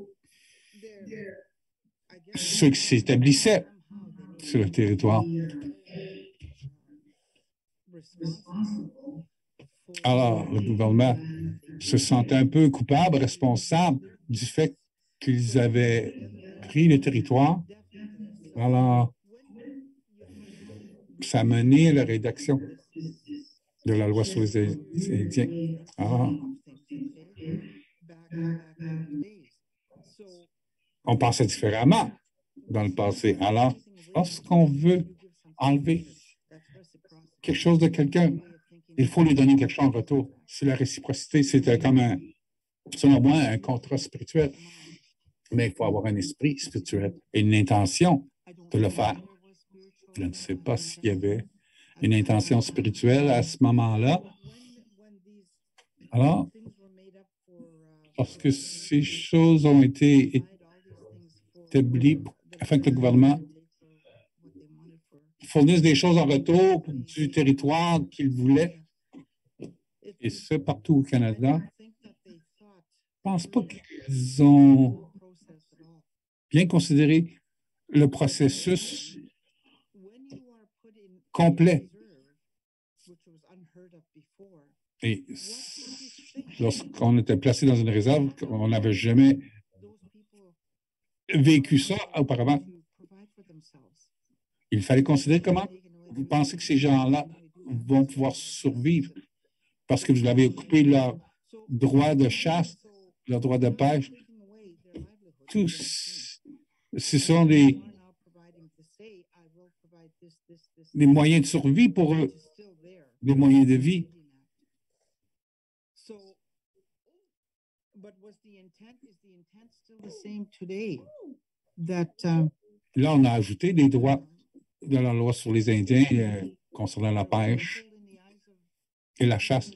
ceux qui s'établissaient sur le territoire. Alors, le gouvernement se sentait un peu coupable, responsable du fait qu'ils avaient pris le territoire. Alors, ça a mené à la rédaction de la loi sur les Indiens. Alors, on pensait différemment dans le passé. Alors, lorsqu'on veut enlever quelque chose de quelqu'un, il faut lui donner quelque chose en retour. C'est la réciprocité, c'est comme un, selon moi, un contrat spirituel. Mais il faut avoir un esprit spirituel et une intention de le faire. Je ne sais pas s'il y avait une intention spirituelle à ce moment-là. Alors, lorsque ces choses ont été établies afin que le gouvernement fournisse des choses en retour du territoire qu'il voulait, et ce, partout au Canada, je ne pense pas qu'ils ont bien considéré le processus complet. Et lorsqu'on était placé dans une réserve, on n'avait jamais vécu ça auparavant. Il fallait considérer comment vous pensez que ces gens-là vont pouvoir survivre parce que vous avez coupé leur droit de chasse, leur droit de pêche. Tous, ce sont des, des moyens de survie pour eux, des moyens de vie. Là, on a ajouté des droits de la loi sur les Indiens euh, concernant la pêche et la chasse.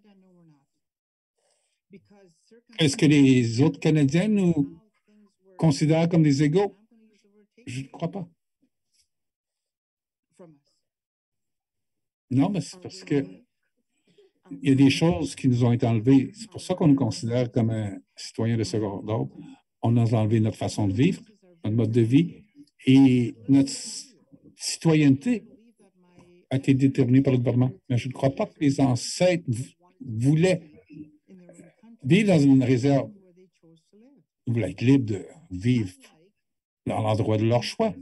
Est-ce que les autres Canadiens nous considèrent comme des égaux? Je ne crois pas. Non, mais c'est parce que il y a des choses qui nous ont été enlevées. C'est pour ça qu'on nous considère comme un citoyen de second ordre. On a enlevé notre façon de vivre, notre mode de vie, et notre citoyenneté a été déterminée par le gouvernement. Mais je ne crois pas que les ancêtres voulaient vivre dans une réserve. Ils voulaient être libres de vivre dans l'endroit de leur choix.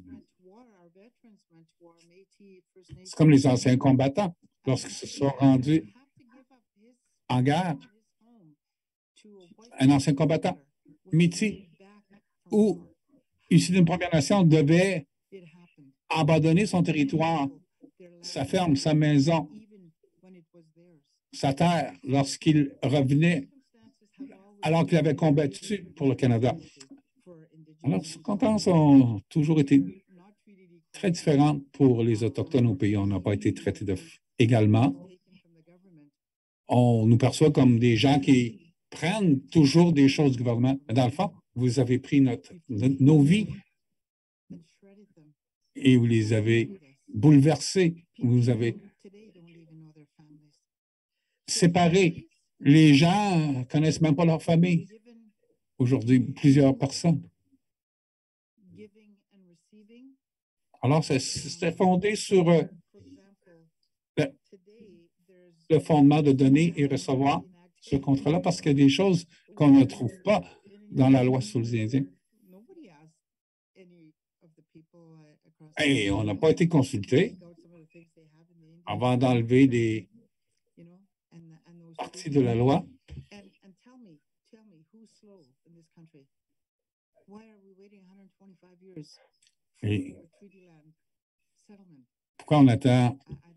C'est comme les anciens combattants, lorsqu'ils se sont rendus en guerre. Un ancien combattant, Métis, ou issu d'une Première Nation, devait abandonner son territoire, sa ferme, sa maison, sa terre, lorsqu'il revenait, alors qu'il avait combattu pour le Canada. Alors, les circonstances ont toujours été très différentes pour les Autochtones au pays. On n'a pas été traités de, également. On nous perçoit comme des gens qui prennent toujours des choses du gouvernement. Mais dans le fond, vous avez pris notre, notre, nos vies et vous les avez bouleversées. Vous avez séparé. Les gens ne connaissent même pas leur famille. Aujourd'hui, plusieurs personnes. Alors, c'était fondé sur euh, le, le fondement de donner et recevoir ce contrat-là parce qu'il y a des choses qu'on ne trouve pas dans la loi sur les Indiens. Et on n'a pas été consulté avant d'enlever des parties de la loi. Et pourquoi on attend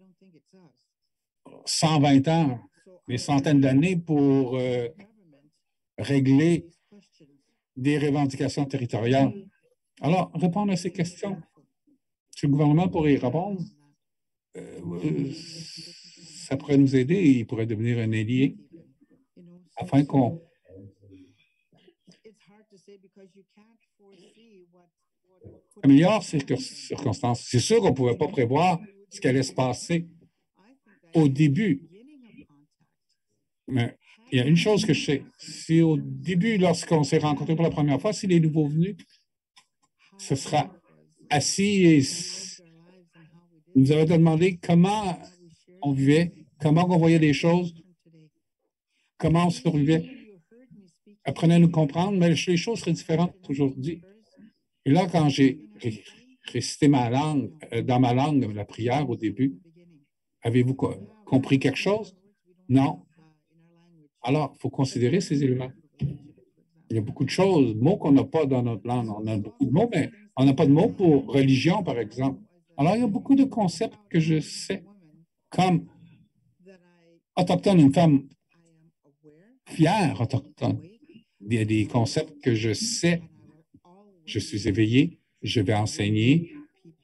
cent vingt ans, des centaines d'années pour euh, régler des revendications territoriales? Alors, répondre à ces questions. Si le gouvernement pourrait y répondre, euh, ça pourrait nous aider et il pourrait devenir un allié afin qu'on améliore ces circonstances. C'est sûr qu'on ne pouvait pas prévoir ce qui allait se passer au début. Mais il y a une chose que je sais. Si au début, lorsqu'on s'est rencontrés pour la première fois, si les nouveaux venus, ce sera assis et nous avait demandé comment on vivait, comment on voyait les choses, comment on survivait. Apprenez à nous comprendre, mais les choses seraient différentes aujourd'hui. Et là, quand j'ai récité ma langue, dans ma langue, la prière au début, avez-vous compris quelque chose? Non. Alors, il faut considérer ces éléments. Il y a beaucoup de choses, mots qu'on n'a pas dans notre langue. On a beaucoup de mots, mais on n'a pas de mots pour religion, par exemple. Alors, il y a beaucoup de concepts que je sais, comme autochtone, une femme fière autochtone. Il y a des concepts que je sais. Je suis éveillé, je vais enseigner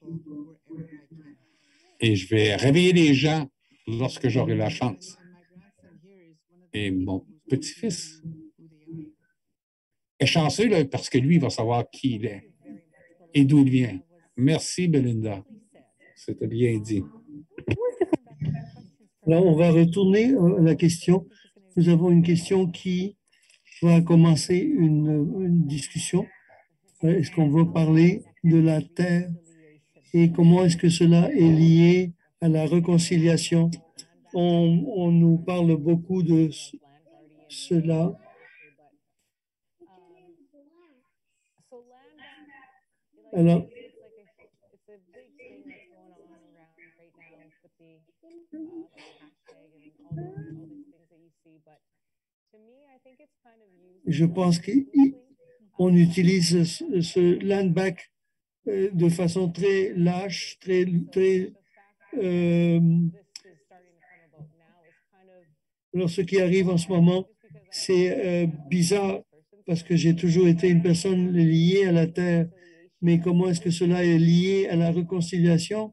et je vais réveiller les gens lorsque j'aurai la chance. Et mon petit-fils est chanceux là, parce que lui, il va savoir qui il est et d'où il vient. Merci, Belinda. C'était bien dit. Alors, on va retourner à la question. Nous avons une question qui va commencer une, une discussion. Est-ce qu'on veut parler de la terre et comment est-ce que cela est lié à la réconciliation? On, on nous parle beaucoup de ce, cela. Alors, je pense qu'on utilise ce, ce land back euh, de façon très lâche, très, très euh, alors, ce qui arrive en ce moment, c'est euh, bizarre parce que j'ai toujours été une personne liée à la terre. Mais comment est-ce que cela est lié à la réconciliation?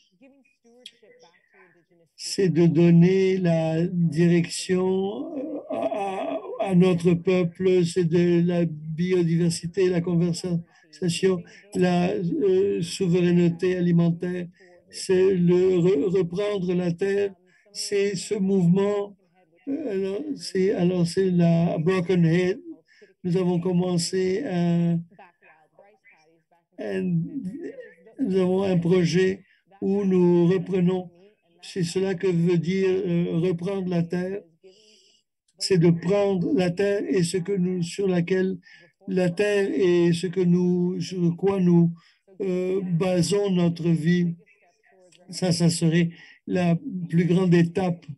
C'est de donner la direction à, à, à notre peuple, c'est de la biodiversité, la conversation, la euh, souveraineté alimentaire, c'est le re, reprendre la terre, c'est ce mouvement. Alors, c'est alors c'est la Broken Head. Nous avons commencé un, un, nous avons un projet où nous reprenons. C'est cela que veut dire euh, reprendre la terre. C'est de prendre la terre et ce que nous sur laquelle la terre et ce que nous sur quoi nous euh, basons notre vie. Ça, ça serait la plus grande étape.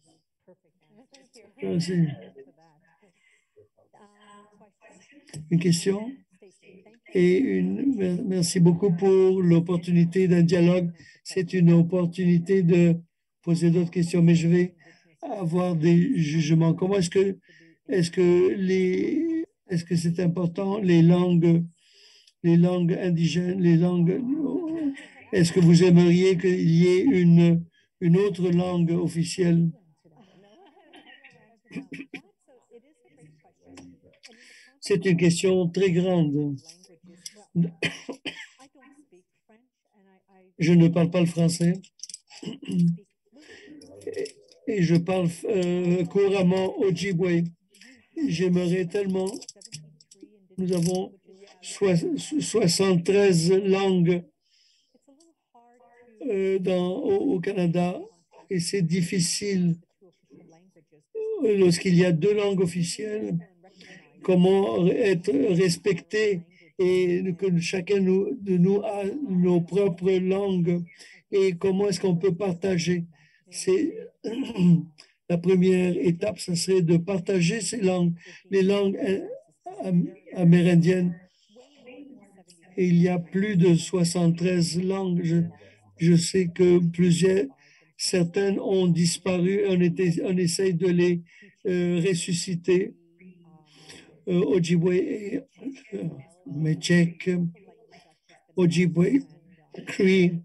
Une question et une, merci beaucoup pour l'opportunité d'un dialogue. C'est une opportunité de poser d'autres questions, mais je vais avoir des jugements. Comment est-ce que est-ce que les est-ce que c'est important les langues les langues indigènes, les langues est-ce que vous aimeriez qu'il y ait une une autre langue officielle? C'est une question très grande. Je ne parle pas le français et je parle euh, couramment Ojibwe. J'aimerais tellement. Nous avons soixante-treize langues euh, dans, au, au Canada et c'est difficile lorsqu'il y a deux langues officielles. Comment être respecté et que chacun de nous a nos propres langues et comment est-ce qu'on peut partager. C'est la première étape, ce serait de partager ces langues, les langues amérindiennes. Et il y a plus de soixante-treize langues. Je, je sais que plusieurs, certaines ont disparu. On, était, on essaye de les euh, ressusciter. Euh, Ojibwe et euh, Mechek, Ojibwe, Cree.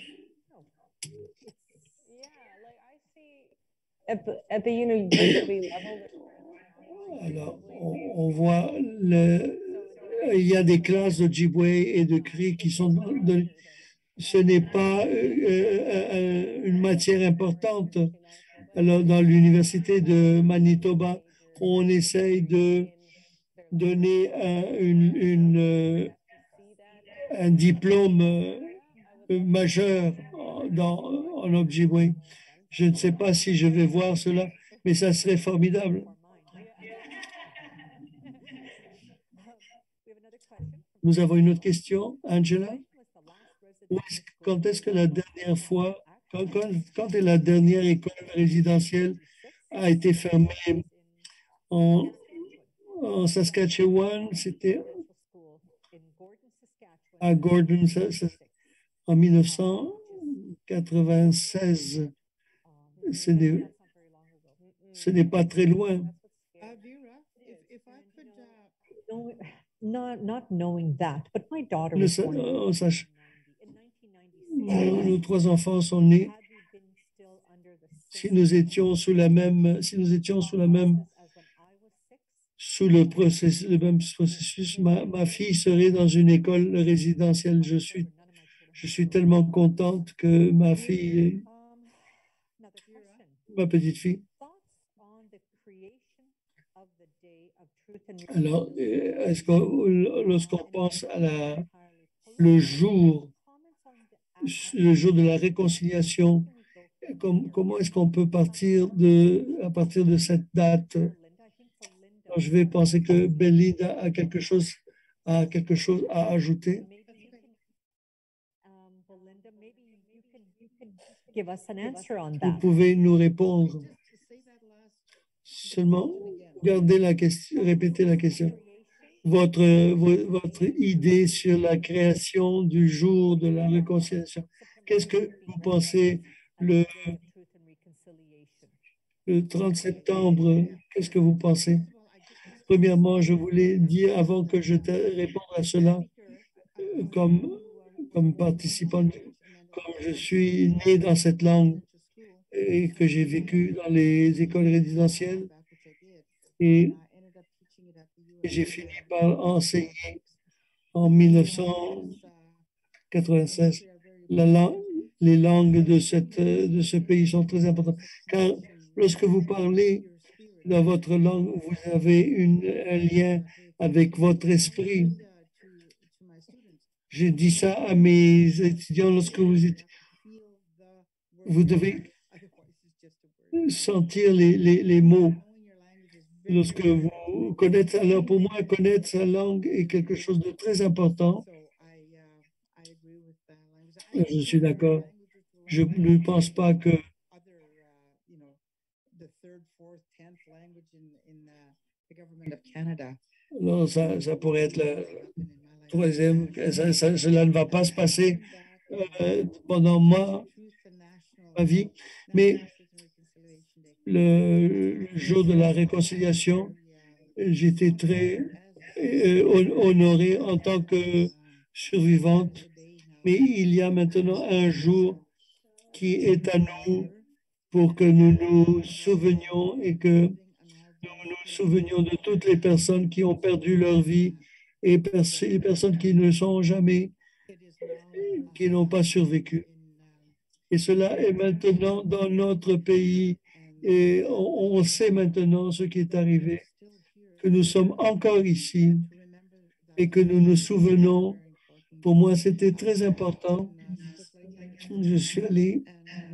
Alors, on, on voit, le, il y a des classes d'Ojibwe et de Cree qui sont, de, ce n'est pas euh, euh, une matière importante. Alors, dans l'université de Manitoba, on essaye de donner un, une, une, un diplôme majeur dans, en Ojibwe. Je ne sais pas si je vais voir cela, mais ça serait formidable. Nous avons une autre question, Angela. Quand est-ce que la dernière fois, quand, quand, quand est la dernière école résidentielle a été fermée en En Saskatchewan, c'était à Gordon en mille neuf cent quatre-vingt-seize. Ce n'est pas très loin. Not, not knowing that, but my daughter Le, was born on sache, nos, nos trois enfants sont nés. Si nous étions sous la même, si nous étions sous la même Sous le, processus, le même processus, ma, ma fille serait dans une école résidentielle. Je suis, je suis tellement contente que ma fille, ma petite fille. Alors, est-ce que lorsqu'on pense à la, le jour, le jour de la réconciliation, com, comment est-ce qu'on peut partir de, à partir de cette date? Je vais penser que Belinda a quelque chose a quelque chose à ajouter? Vous pouvez nous répondre. Seulement, gardez la question, répétez la question. Votre, votre idée sur la création du jour de la réconciliation. Qu'est-ce que vous pensez le, le trente septembre? Qu'est-ce que vous pensez? Premièrement, je voulais dire, avant que je te réponde à cela, comme, comme participant, comme je suis né dans cette langue et que j'ai vécu dans les écoles résidentielles, et j'ai fini par enseigner en mille neuf cent quatre-vingt-seize. La langue, les langues de, cette, de ce pays sont très importantes, car lorsque vous parlez dans votre langue, vous avez une, un lien avec votre esprit. J'ai dit ça à mes étudiants lorsque vous êtes, vous devez sentir les, les, les mots. Lorsque vous connaissez, alors pour moi, connaître sa langue est quelque chose de très important. Je suis d'accord. Je ne pense pas que non, ça, ça pourrait être le troisième. Ça, ça, cela ne va pas se passer euh, pendant ma, ma vie. Mais le, le jour de la réconciliation, j'étais très euh, honoré en tant que survivante. Mais il y a maintenant un jour qui est à nous pour que nous nous souvenions et que nous nous souvenions de toutes les personnes qui ont perdu leur vie et les personnes qui ne sont jamais, qui n'ont pas survécu. Et cela est maintenant dans notre pays et on, on sait maintenant ce qui est arrivé, que nous sommes encore ici et que nous nous souvenons. Pour moi, c'était très important. Je suis allé,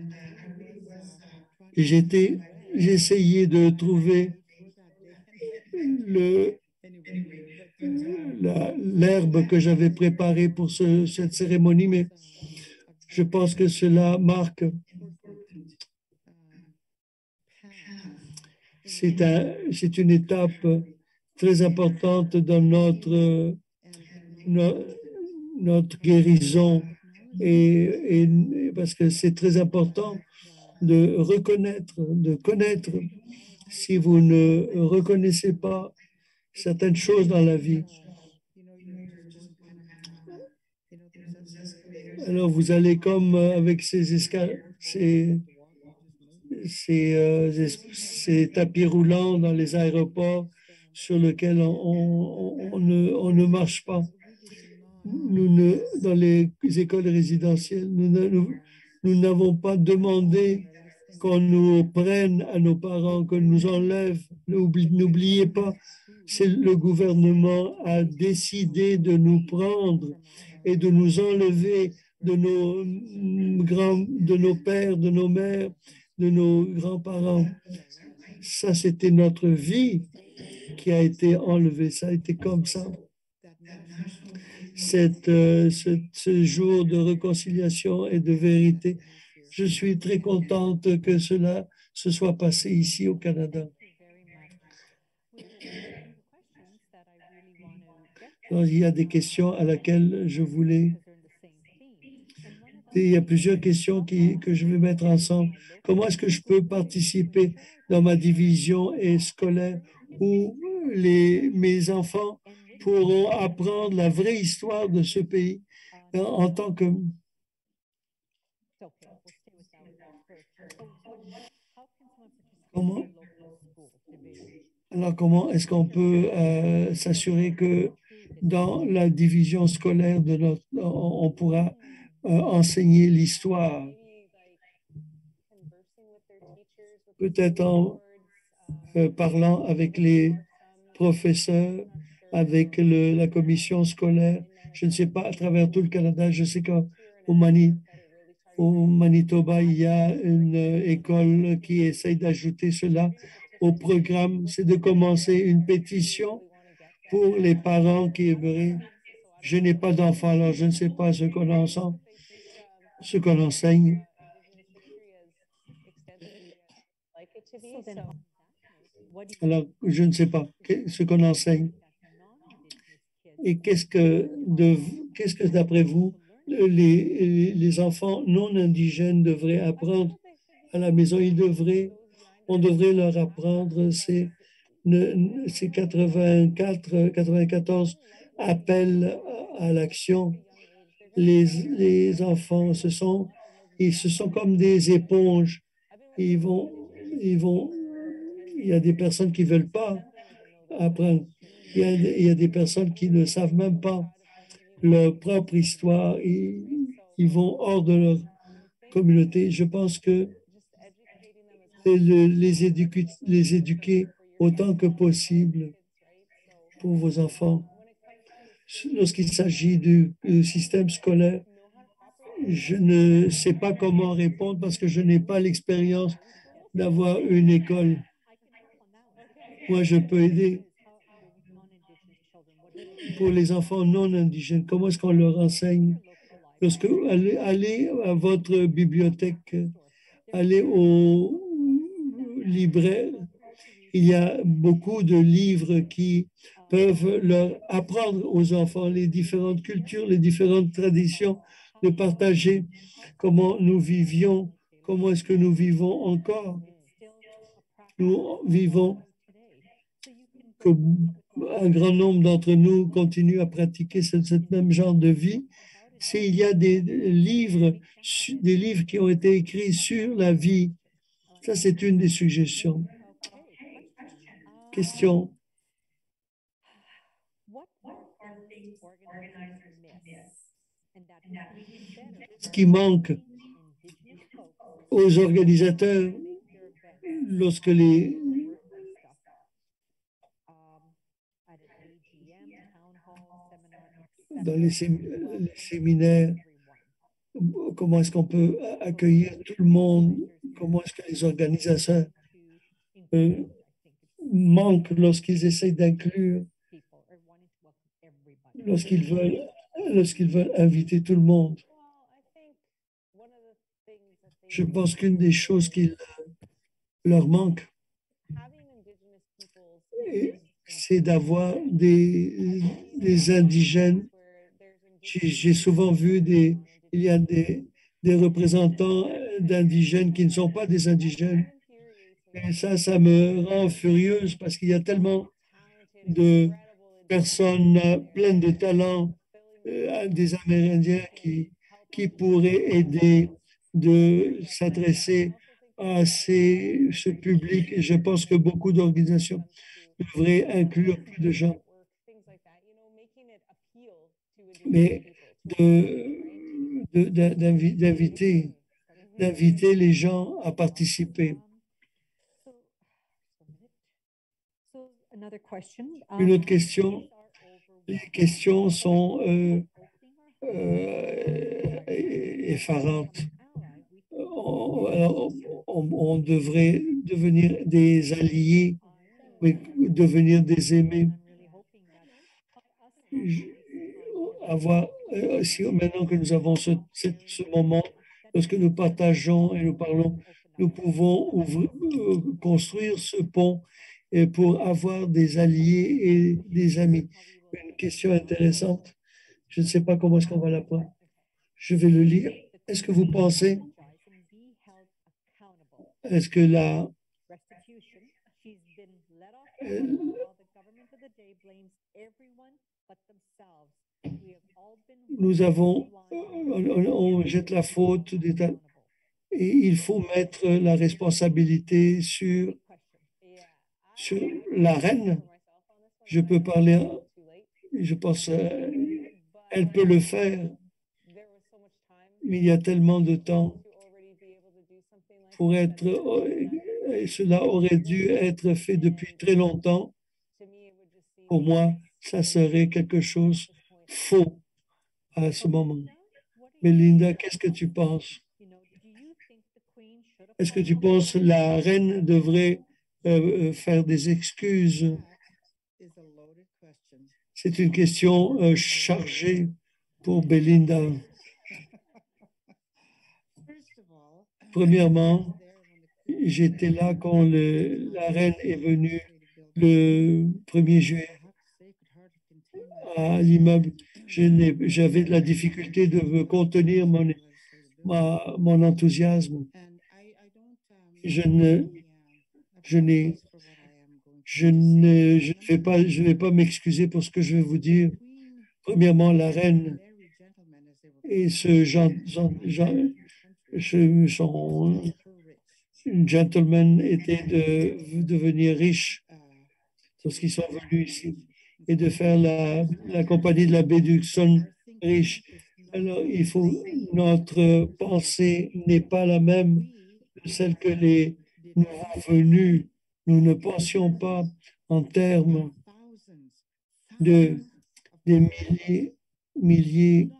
j'étais, j'essayais de trouver le, la, l'herbe que j'avais préparée pour ce, cette cérémonie, mais je pense que cela marque, c'est un, c'est une étape très importante dans notre, notre, notre guérison et, et parce que c'est très important de reconnaître, de connaître. Si vous ne reconnaissez pas certaines choses dans la vie, alors vous allez comme avec ces escaliers, ces, ces, euh, ces tapis roulants dans les aéroports sur lesquels on, on, on, ne, on ne marche pas. Nous ne, dans les écoles résidentielles, nous n'avons nous, nous pas demandé qu'on nous prenne à nos parents, qu'on nous enlève. N'oubliez pas, c'est le gouvernement a décidé de nous prendre et de nous enlever de nos grands, de nos pères, de nos mères, de nos grands-parents. Ça, c'était notre vie qui a été enlevée. Ça a été comme ça. Cette, euh, ce, ce jour de réconciliation et de vérité. Je suis très contente que cela se soit passé ici au Canada. Alors, il y a des questions à laquelle je voulais... Et il y a plusieurs questions qui, que je vais mettre ensemble. Comment est-ce que je peux participer dans ma division et scolaire où les, mes enfants pourront apprendre la vraie histoire de ce pays en, en tant que... Comment? Alors, comment est-ce qu'on peut euh, s'assurer que dans la division scolaire de notre, on, on pourra euh, enseigner l'histoire? Peut-être en euh, parlant avec les professeurs, avec le, la commission scolaire. Je ne sais pas, à travers tout le Canada, je sais qu'au Mani, au Manitoba, il y a une école qui essaye d'ajouter cela au programme, c'est de commencer une pétition pour les parents qui aimeraient. Je n'ai pas d'enfant, alors je ne sais pas ce qu'on enseigne. Ce qu'on enseigne. Alors, je ne sais pas ce qu'on enseigne. Et qu'est-ce que, de, qu'est-ce que d'après vous, les, les enfants non indigènes devraient apprendre à la maison? Ils devraient, on devrait leur apprendre ces, ces quatre-vingt-quatre, quatre-vingt-quatorze appels à l'action. Les, les enfants, ce sont, ils, ce sont comme des éponges. Ils vont, ils vont, il y a des personnes qui ne veulent pas apprendre. Il y, a, il y a des personnes qui ne savent même pas leur propre histoire. Ils, ils vont hors de leur communauté. Je pense que le, les, éduquer, les éduquer autant que possible pour vos enfants. Lorsqu'il s'agit du, du système scolaire, je ne sais pas comment répondre parce que je n'ai pas l'expérience d'avoir une école. Moi, je peux aider pour les enfants non indigènes. Comment est-ce qu'on leur enseigne? Lorsque allez, allez à votre bibliothèque, allez au libraire, il y a beaucoup de livres qui peuvent leur apprendre aux enfants les différentes cultures, les différentes traditions, de partager comment nous vivions, comment est-ce que nous vivons encore. Nous vivons que un grand nombre d'entre nous continuent à pratiquer ce, ce même genre de vie. S'il y a des livres, des livres qui ont été écrits sur la vie, ça c'est une des suggestions. Question. Ce qui manque aux organisateurs lorsque les dans les, sé les séminaires, comment est-ce qu'on peut accueillir tout le monde, comment est-ce que les organisateurs euh, manquent lorsqu'ils essayent d'inclure, lorsqu'ils veulent, lorsqu'ils veulent inviter tout le monde. Je pense qu'une des choses qui leur manque, c'est d'avoir des, des indigènes. J'ai souvent vu des, il y a des, des représentants d'indigènes qui ne sont pas des indigènes. Et ça, ça me rend furieuse parce qu'il y a tellement de personnes pleines de talents, euh, des Amérindiens qui, qui pourraient aider de s'adresser à ces, ce public. Et je pense que beaucoup d'organisations devraient inclure plus de gens. Mais d'inviter d'inviter les gens à participer. Une autre question. Les questions sont euh, euh, effarantes. On, on, on devrait devenir des alliés, mais devenir des aimés. Avoir, euh, si, maintenant que nous avons ce, ce, ce moment, lorsque nous partageons et nous parlons, nous pouvons ouvrir, euh, construire ce pont et pour avoir des alliés et des amis. Une question intéressante. Je ne sais pas comment est-ce qu'on va la prendre. Je vais le lire. Est-ce que vous pensez, est-ce que la, euh, nous avons, on, on jette la faute d'État et il faut mettre la responsabilité sur, sur la reine. Je peux parler, je pense, euh, elle peut le faire, mais il y a tellement de temps pour être, euh, cela aurait dû être fait depuis très longtemps. Pour moi, ça serait quelque chose faux à ce moment. Mais Linda, qu'est-ce que tu penses? Est-ce que tu penses que la reine devrait euh, faire des excuses? C'est une question euh, chargée pour Belinda. Premièrement, j'étais là quand le, la reine est venue le premier juillet à l'immeuble. J'avais de la difficulté de me contenir mon, ma, mon enthousiasme. Je ne, je n'ai, je ne, je ne vais pas, je vais pas m'excuser pour ce que je vais vous dire. Premièrement, la reine et ce genre, genre, genre son gentleman était de devenir riche lorsqu'ils sont venus ici et de faire la, la compagnie de la baie d'Hudson riche. Alors, il faut, notre pensée n'est pas la même que celle que les nouveaux venus. Nous ne pensions pas en termes de des milliers, milliers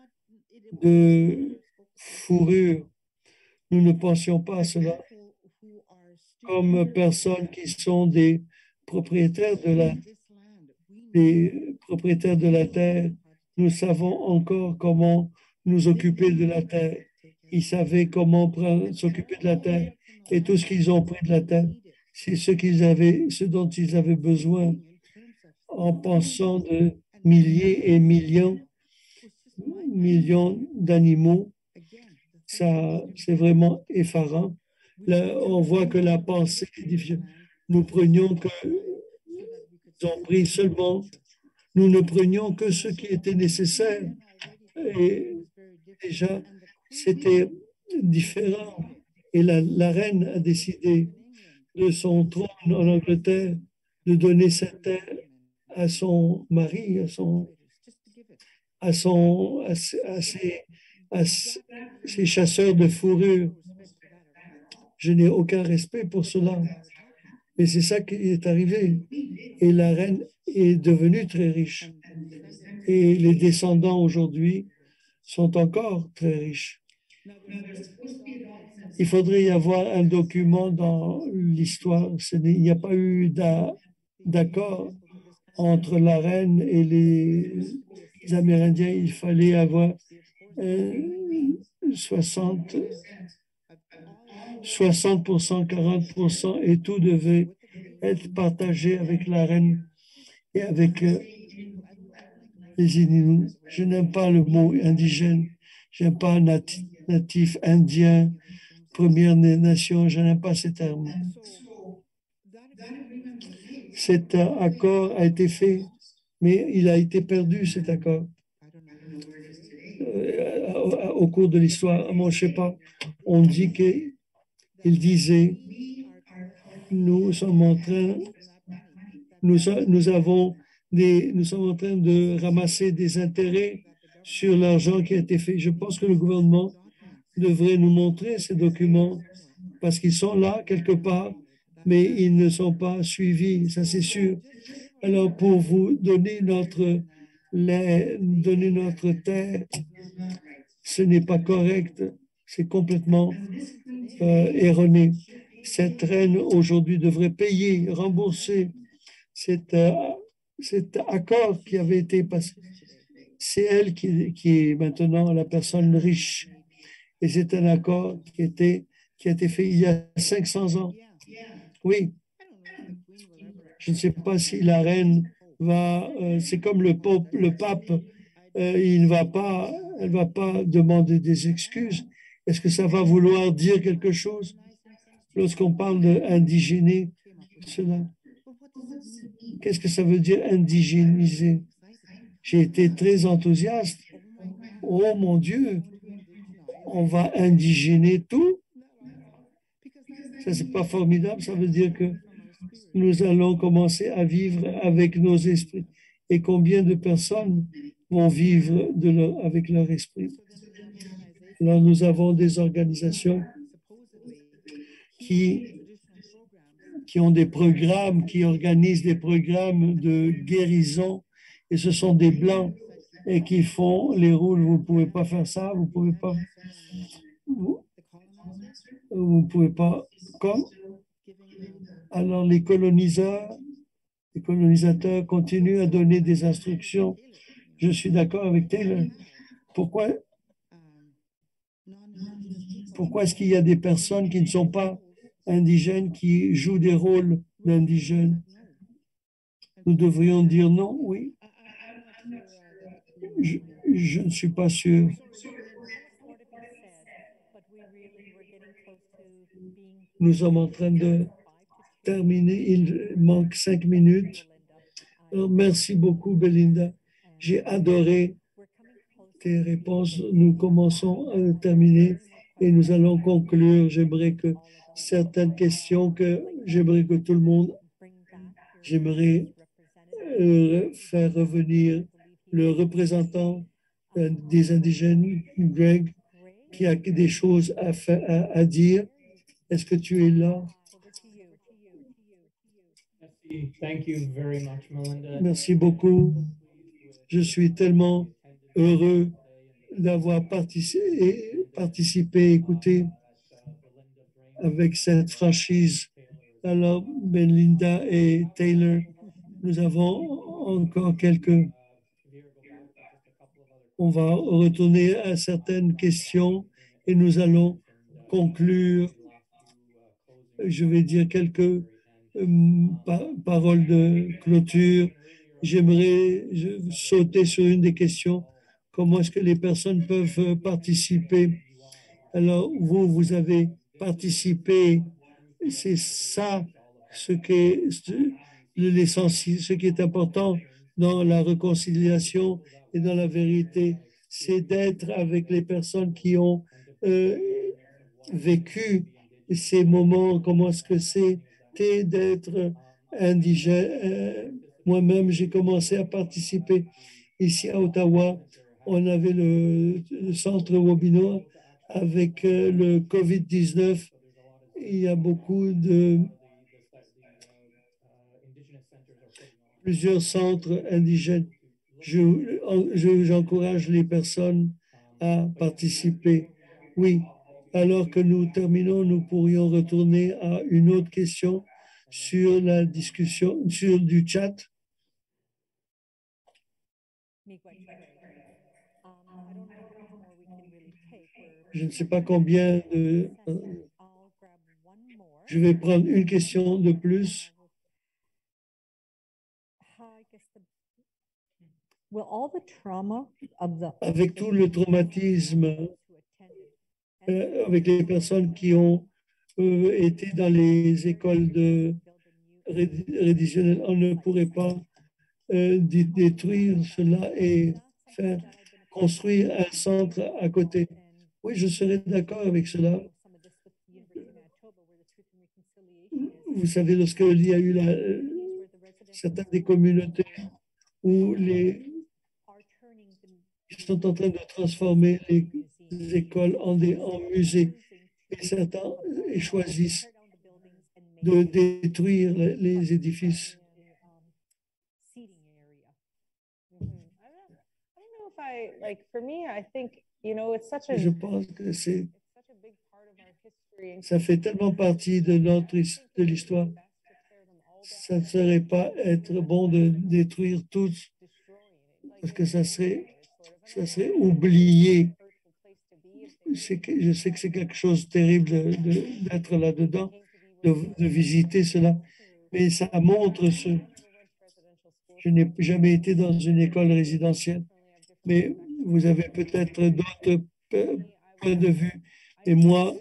de fourrures. Nous ne pensions pas à cela comme personnes qui sont des propriétaires de la, des propriétaires de la terre. Nous savons encore comment nous occuper de la terre. Ils savaient comment s'occuper de la terre et tout ce qu'ils ont pris de la terre, c'est ce qu'ils avaient, ce dont ils avaient besoin en pensant de milliers et millions, millions d'animaux. Ça, c'est vraiment effarant. Là, on voit que la pensée est différente. Nous prenions que, nous ont pris seulement, nous ne prenions que ce qui était nécessaire. Et déjà, c'était différent. Et la, la reine a décidé de son trône en Angleterre de donner cette terre à son mari, à son, à son, à, à ses, à ses chasseurs de fourrure. Je n'ai aucun respect pour cela. Mais c'est ça qui est arrivé. Et la reine est devenue très riche. Et les descendants aujourd'hui sont encore très riches. Il faudrait y avoir un document dans l'histoire. Il n'y a pas eu d'accord entre la reine et les Amérindiens. Il fallait avoir euh, soixante, soixante pour cent, quarante pour cent et tout devait être partagé avec la reine et avec euh, les Inuits. Je n'aime pas le mot indigène, je n'aime pas natif, natif indien, Première Nation, je n'aime pas ces termes. Cet accord a été fait, mais il a été perdu, cet accord. Euh, au, au cours de l'histoire, moi, je ne sais pas, on dit qu'il disait, nous sommes en train, nous, nous avons des, nous sommes en train de ramasser des intérêts sur l'argent qui a été fait. Je pense que le gouvernement devrait nous montrer ces documents parce qu'ils sont là quelque part, mais ils ne sont pas suivis, ça c'est sûr. Alors, pour vous donner notre, les, donner notre terre, ce n'est pas correct, c'est complètement euh, erroné. Cette reine aujourd'hui devrait payer, rembourser cet, euh, cet accord qui avait été passé. C'est elle qui, qui est maintenant la personne riche. Et c'est un accord qui, était, qui a été fait il y a cinq cents ans. Oui. Je ne sais pas si la reine va, euh, c'est comme le, pape, le pape, euh, il va pas, elle ne va pas demander des excuses. Est-ce que ça va vouloir dire quelque chose lorsqu'on parle d'indigéner cela? Qu'est-ce que ça veut dire indigéniser? J'ai été très enthousiaste. Oh mon Dieu, on va indigéner tout? Ça, c'est pas formidable. Ça veut dire que nous allons commencer à vivre avec nos esprits. Et combien de personnes vont vivre de leur, avec leur esprit? Alors, nous avons des organisations qui, qui ont des programmes, qui organisent des programmes de guérison. Et ce sont des Blancs et qui font les rôles. Vous ne pouvez pas faire ça, vous ne pouvez pas. Vous ne pouvez pas. Comme? Alors, les coloniseurs Les colonisateurs continuent à donner des instructions. Je suis d'accord avec Taylor. Pourquoi, pourquoi est-ce qu'il y a des personnes qui ne sont pas indigènes qui jouent des rôles d'indigènes? Nous devrions dire non, oui. Je, je ne suis pas sûr. Nous sommes en train de terminer. Il manque cinq minutes. Alors, merci beaucoup, Belinda. J'ai adoré tes réponses. Nous commençons à terminer et nous allons conclure. J'aimerais que certaines questions que j'aimerais que tout le monde, j'aimerais euh, faire revenir le représentant euh, des indigènes, Greg, qui a des choses à, faire, à, à dire. Est-ce que tu es là? Thank you very much, Melinda. Merci beaucoup. Je suis tellement heureux d'avoir participé, participé, écouté avec cette franchise. Alors, Belinda et Taylor, nous avons encore quelques... On va retourner à certaines questions et nous allons conclure. Je vais dire quelques euh, pa paroles de clôture. J'aimerais sauter sur une des questions. Comment est-ce que les personnes peuvent participer? Alors, vous, vous avez participé. C'est ça ce qui est l'essentiel, ce qui est important dans la réconciliation et dans la vérité, c'est d'être avec les personnes qui ont euh, vécu ces moments, comment est-ce que c'était d'être indigène. Euh, Moi-même, j'ai commencé à participer ici à Ottawa. On avait le, le centre Wobino avec euh, le COVID dix-neuf. Il y a beaucoup de plusieurs centres indigènes. Je, j'encourage les personnes à participer. Oui, alors que nous terminons, nous pourrions retourner à une autre question sur la discussion, sur du chat. Je ne sais pas combien de... Je vais prendre une question de plus. Avec tout le traumatisme, euh, avec les personnes qui ont euh, été dans les écoles de réditionnelles, on ne pourrait pas euh, détruire cela et faire construire un centre à côté. Oui, je serais d'accord avec cela. Vous savez, lorsqu'il y a eu la, euh, certaines des communautés où les ils sont en train de transformer les écoles en, des, en musées et certains et choisissent de détruire les, les édifices. Je pense que c'est ça fait tellement partie de notre de l'histoire. Ça ne serait pas être bon de détruire tous parce que ça serait ça serait oublié. Que, je sais que c'est quelque chose de terrible d'être là-dedans, de, de visiter cela, mais ça montre ce. Je n'ai jamais été dans une école résidentielle, mais vous avez peut-être d'autres points de vue. Et moi,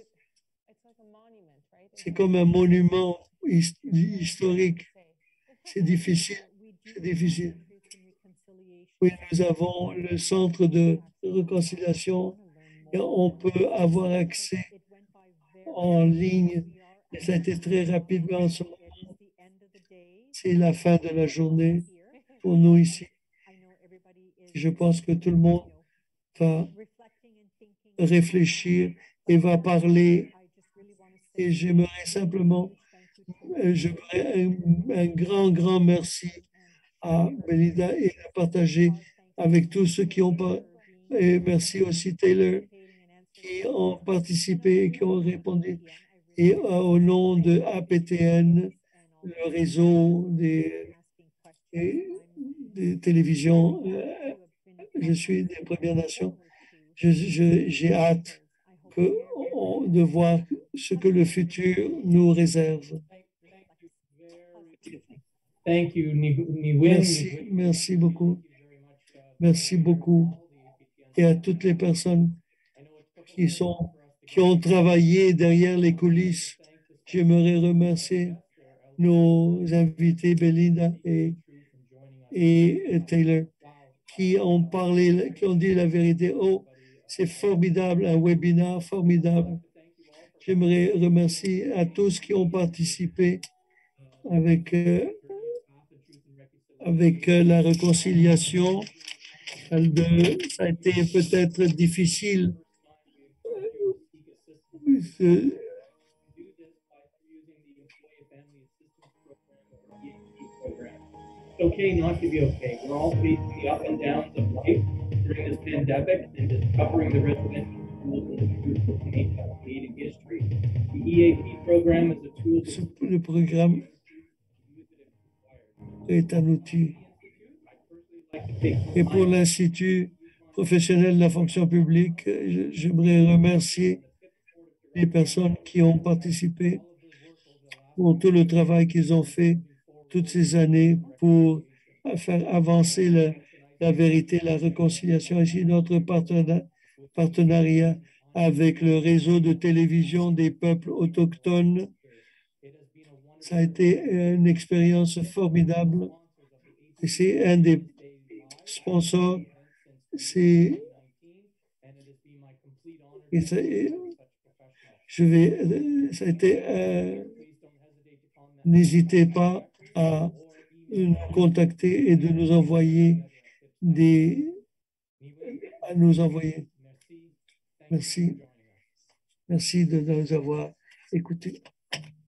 c'est comme un monument historique. C'est difficile, c'est difficile. Oui, nous avons le centre de réconciliation et on peut avoir accès en ligne. Et ça a été très rapide, mais en ce moment, c'est la fin de la journée pour nous ici. Je pense que tout le monde va réfléchir et va parler. Et j'aimerais simplement, j'aimerais un, un grand, grand merci à Belinda et à partager avec tous ceux qui ont pas. Et merci aussi Taylor qui ont participé et qui ont répondu. Et euh, au nom de A P T N, le réseau des et des télévisions. Euh, je suis des Premières Nations. Je, je, j'ai hâte que, on, de voir ce que le futur nous réserve. Thank you, Ni- Niwin. Merci, merci beaucoup. Merci beaucoup. Et à toutes les personnes qui sont, qui ont travaillé derrière les coulisses. J'aimerais remercier nos invités, Belinda et, et Taylor, qui ont parlé, qui ont dit la vérité. Oh, c'est formidable, un webinaire formidable. J'aimerais remercier à tous qui ont participé avec, euh, avec euh, la réconciliation. De, ça a été peut-être difficile. Euh, It's okay not to be okay. We're all facing the up and downs of life during this pandemic and discovering the residential schools and the truth of Canadian history. The E A P program is a tool Ce, le programme est un outil. Et pour l'Institut professionnel de la fonction publique, j'aimerais remercier les personnes qui ont participé pour tout le travail qu'ils ont fait toutes ces années pour faire avancer la, la vérité, la réconciliation. Ici, notre partenariat avec le réseau de télévision des peuples autochtones, ça a été une expérience formidable. Et c'est un des sponsors. C'est, et ça, et je vais, ça a été, euh, n'hésitez pas à nous contacter et de nous envoyer des, à nous envoyer. Merci. Merci de nous avoir écoutés.